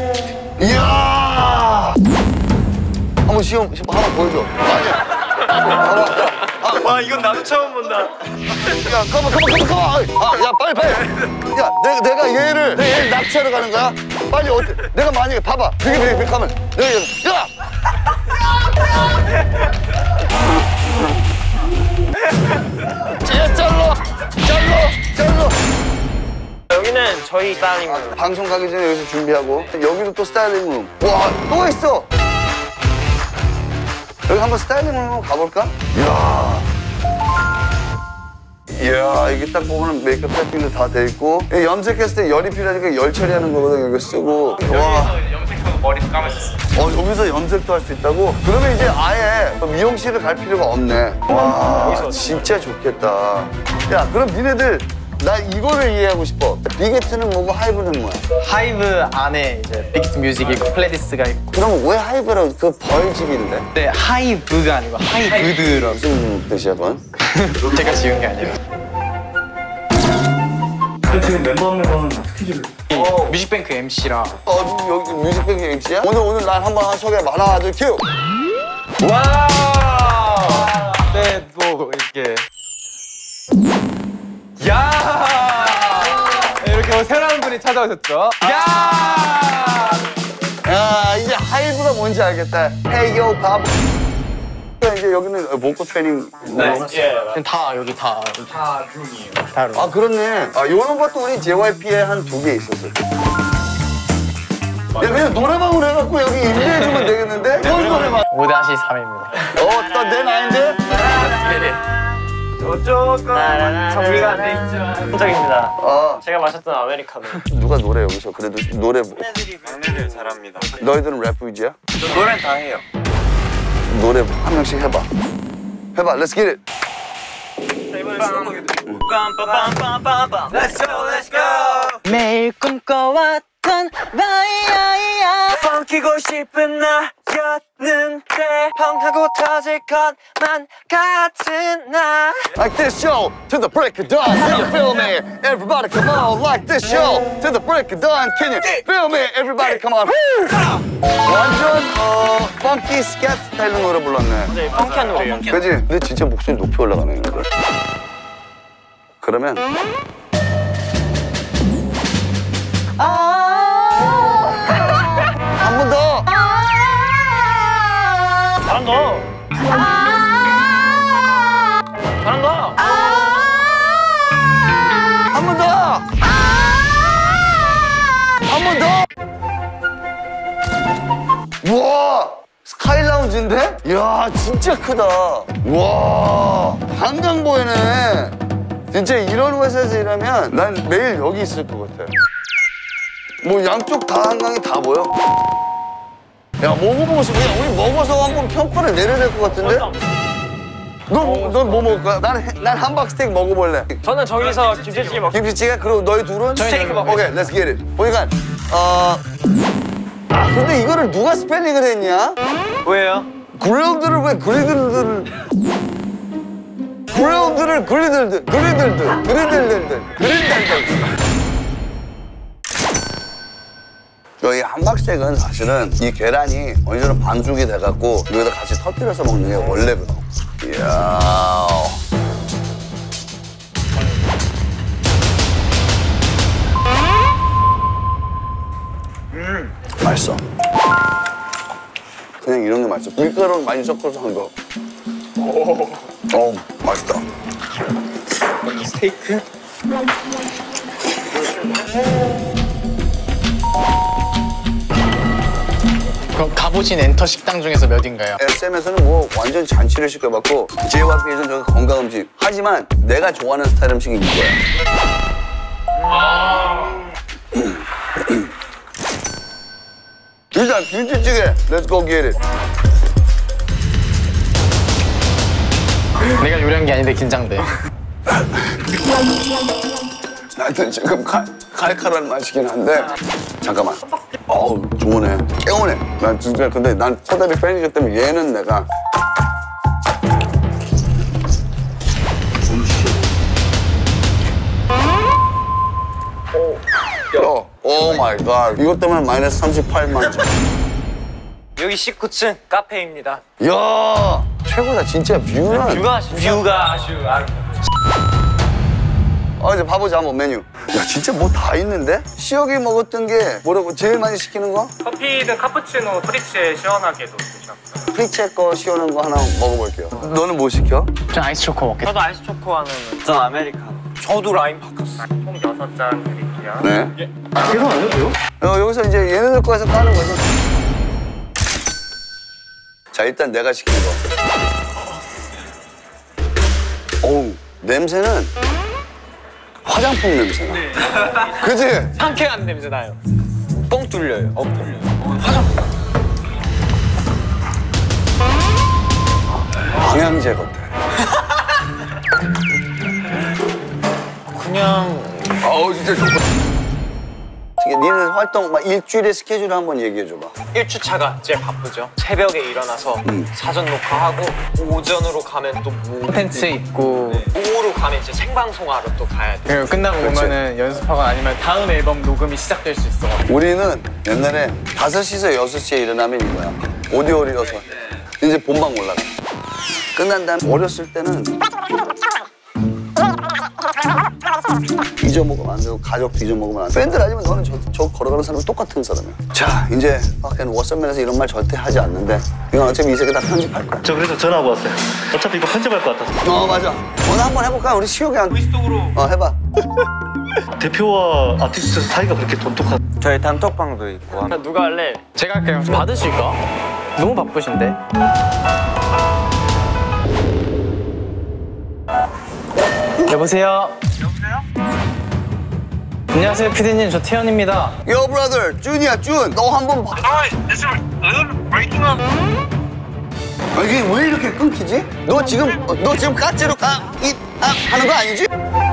이야. 한번 시험 한번 보여줘. 아니야. 와, 이건 나도 처음 본다. 야, 가만. 야, 빨리. 야, 내가 얘를 납치하러 가는 거야? 빨리 내가 만약에 봐봐. 비기 가면 내가 얘를 야. 잘라. 여기는 저희 스타일링룸. 방송 가기 전에 여기서 준비하고 여기도 또 스타일링룸. 와, 또 있어. 여기 한번 스타일링룸 가볼까? 이야, 이게 딱 보면 메이크업 세팅도 다 돼 있고 염색했을 때 열이 필요하니까 열 처리하는 거거든. 여기 쓰고. 와. 염색하고 머리 감았었어. 여기서 염색도 할 수 있다고? 그러면 이제 아예 미용실을 갈 필요가 없네. 와, 진짜 좋겠다. 야, 그럼 니네들 나 이거를 이해하고 싶어. 빅히트는 뭐고 하이브는 뭐야? 하이브 안에 이제 빅히트 뮤직이 있고 플레디스가 있고. 그럼 왜 하이브라고? 그 벌집인데? 네, 하이브가 아니고 하이브드라고. 무슨 뜻이야, 그건? 제가 지은 게 아니에요. 지금 멤버 한 명은 스케줄 뮤직뱅크 MC라. 여기 뮤직뱅크 MC야? 오늘 날 한번 소개 하나 둘 큐. 와. 네, 뭐 이렇게. 야. 이렇게 새로운 분이 찾아오셨죠? 야, 이제 하이브가 뭔지 알겠다. Hey yo, 밥. 이제 여기는 보컬 트레이닝. 네. 다 여기 다 룸이에요. 다 룸. 아, 그렇네. 요런 것도 우리 JYP에 한 2개 있었어요. 야, 그냥 노래방으로 해갖고 여기 임대해주면 되겠는데? 뭔 노래방? 5-3입니다. 또 내 나인데? 조금 정리가 안 돼 있지만 한적입니다. 제가 마셨던 아메리카노. 누가 노래 여기서 그래도 노래 막내들 잘합니다. 너희들은 랩 위주야? 노래는 다 해요. 노래 한 명씩 해봐. Let's get it. Let's go. 매일 꿈꿔왔던 나이야. 펑키고 싶은 나였는데 펑하고 터질 것만 같은 나. Like this show to the break of dawn. Can you feel me? Everybody come on. Like this show to the break of dawn. Can you feel me? Everybody come on. 완전 펑키 스캣 스타일로 노래 불렀네. 네, 펑키한 노래예요. 그지? 근데 진짜 목소리 높이 올라가네. 그러면 한 번 더. 잘한다. 잘한다. 한 번 더. 한 번 더. 우와, 스카이 라운지인데? 이야, 진짜 크다. 우와, 한강 보이네. 진짜 이런 회사에서 일하면 난 매일 여기 있을 것 같아. 뭐 양쪽 다 한강이 다 보여. 야, 먹어보고 싶어. 야, 우리 먹어서 한번 평가를 내려야 될 것 같은데? 넌 뭐 먹을 거야? 난 함박 스테이크 먹어볼래. 저는 저기서 김치찌개 먹. 김치찌개? 그리고 너희 둘은? 스테이크 먹어. 오케이, let's get it. 보니까 근데 이거를 누가 스펠링을 했냐? 왜요? 그릴드를 왜 그리들들? 그릴드를 그리들들. 이 함박스테이크는 사실은 이 계란이 완전 반숙이 돼갖고 여기다 같이 터뜨려서 먹는 게 원래거든. 이야. 맛있어. 그냥 이런 게 맛있어. 밀가루 많이 섞어서 한 거. 맛있다. 스테이크? 그럼 가보신 엔터 식당 중에서 몇인가요? SM에서는 뭐 완전 잔치를 시켜봤고 JYP에서는 저기 건강 음식. 하지만 내가 좋아하는 스타일 음식이 이거야. 일단 김치찌개. Let's go get it. 내가 요리한 게 아닌데 긴장돼. 나한테 지금 칼칼한 맛이긴 한데 잠깐만. 좋으네. 깨우네. 난 진짜 근데 난 포다리 팬이기 때문에 얘는 내가 오 마이 갓. 이것 때문에 마이너스 38만 점. 여기 19층 카페입니다. 이야, 최고다. 진짜 뷰는. 뷰가 아주 이제 봐보자 한번 메뉴. 야, 진짜 뭐 다 있는데? 시혁이 먹었던 게 뭐라고 제일 많이 시키는 거? 커피든 카푸치노 프리치에 시원하게도 드셨어요. 프리체 거 시원한 거 하나 먹어볼게요. 너는 뭐 시켜? 전 아이스 초코 먹겠습니다. 저도 아이스 초코 하면 전 아메리카노. 저도 라임 바꿨어. 총 6잔 드릴게요. 네. 예. 계산 안 해도 돼요? 여기서 이제 얘네들 거에서 까는 거죠. 자, 일단 내가 시킨 거. 어우, 냄새는 화장품 냄새나. 네. 그치? 상쾌한 냄새 나요. 뻥 뚫려요. 뚫려요. 화장품. 방향제 같아. 그냥. 진짜 좋다. 어떻게 니네 활동 막 일주일의 스케줄 한번 얘기해줘봐. 1주차가 제일 바쁘죠. 새벽에 일어나서 사전 녹화하고 오전으로 가면 또 뭐 팬츠 입고 오후로 가면 이제 생방송하러 또 가야 돼. 그리고 끝나고 오면은 연습하거나 아니면 다음 앨범 녹음이 시작될 수 있어. 우리는 옛날에 5시에서 6시에 일어나면 이거야. 오디오 리허설. 이제 본방 올라가. 끝난 다음에 어렸을 때는 잊어먹으면 안 되고 가족도 잊어먹으면 안 돼. 밴드를 하지만 너는 저 걸어가는 사람은 똑같은 사람이야. 자, 이제 밖에는 워썸맨에서 이런 말 절대 하지 않는데 이건 어차피 이 새끼 다 편집할 거야. 저 그래서 전화하고 왔어요. 어차피 이거 편집할 것 같아서. 맞아. 오늘 한번 해볼까? 우리 시옥이 한 보이스톡으로 해봐. 대표와 아티스트 사이가 그렇게 돈독한. 저희 단톡방도 있고. 누가 할래? 제가 할게요. 받으실까? 너무 바쁘신데? 여보세요? 안녕하세요 피디님, 저 태연입니다. Yo brother, 준이야 준. 너 한번 봐. 이게 왜 이렇게 끊기지? 너 지금 까치로 하는 거 아니지?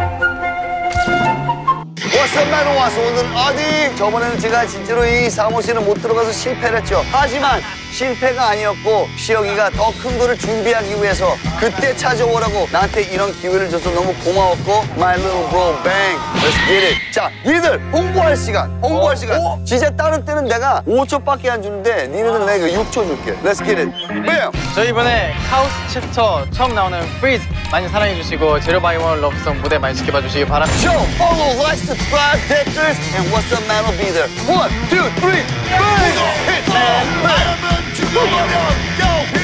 워썸맨 와서 오늘 어디? 저번에는 제가 진짜로 이 사무실을 못 들어가서 실패를 했죠. 하지만 실패가 아니었고 시혁이가 더 큰 거를 준비하기 위해서 그때 찾아오라고 나한테 이런 기회를 줘서 너무 고마웠고 My little bro bang, let's get it. 자, 니들 홍보할 시간. 진짜 다른 때는 내가 5초밖에 안 주는데 니네들은 내가 6초 줄게. Let's get it. bam. 저희 이번에 카우스 챕터 처음 나오는 Freeze 많이 사랑해주시고 제로 바이 원 러브송 무대 많이 지켜봐 주시기 바랍니다. Show, follow, like, subscribe, 댓글, and what's up man will be there. 1, 2, 3, bang! Hit man, bang! Yo!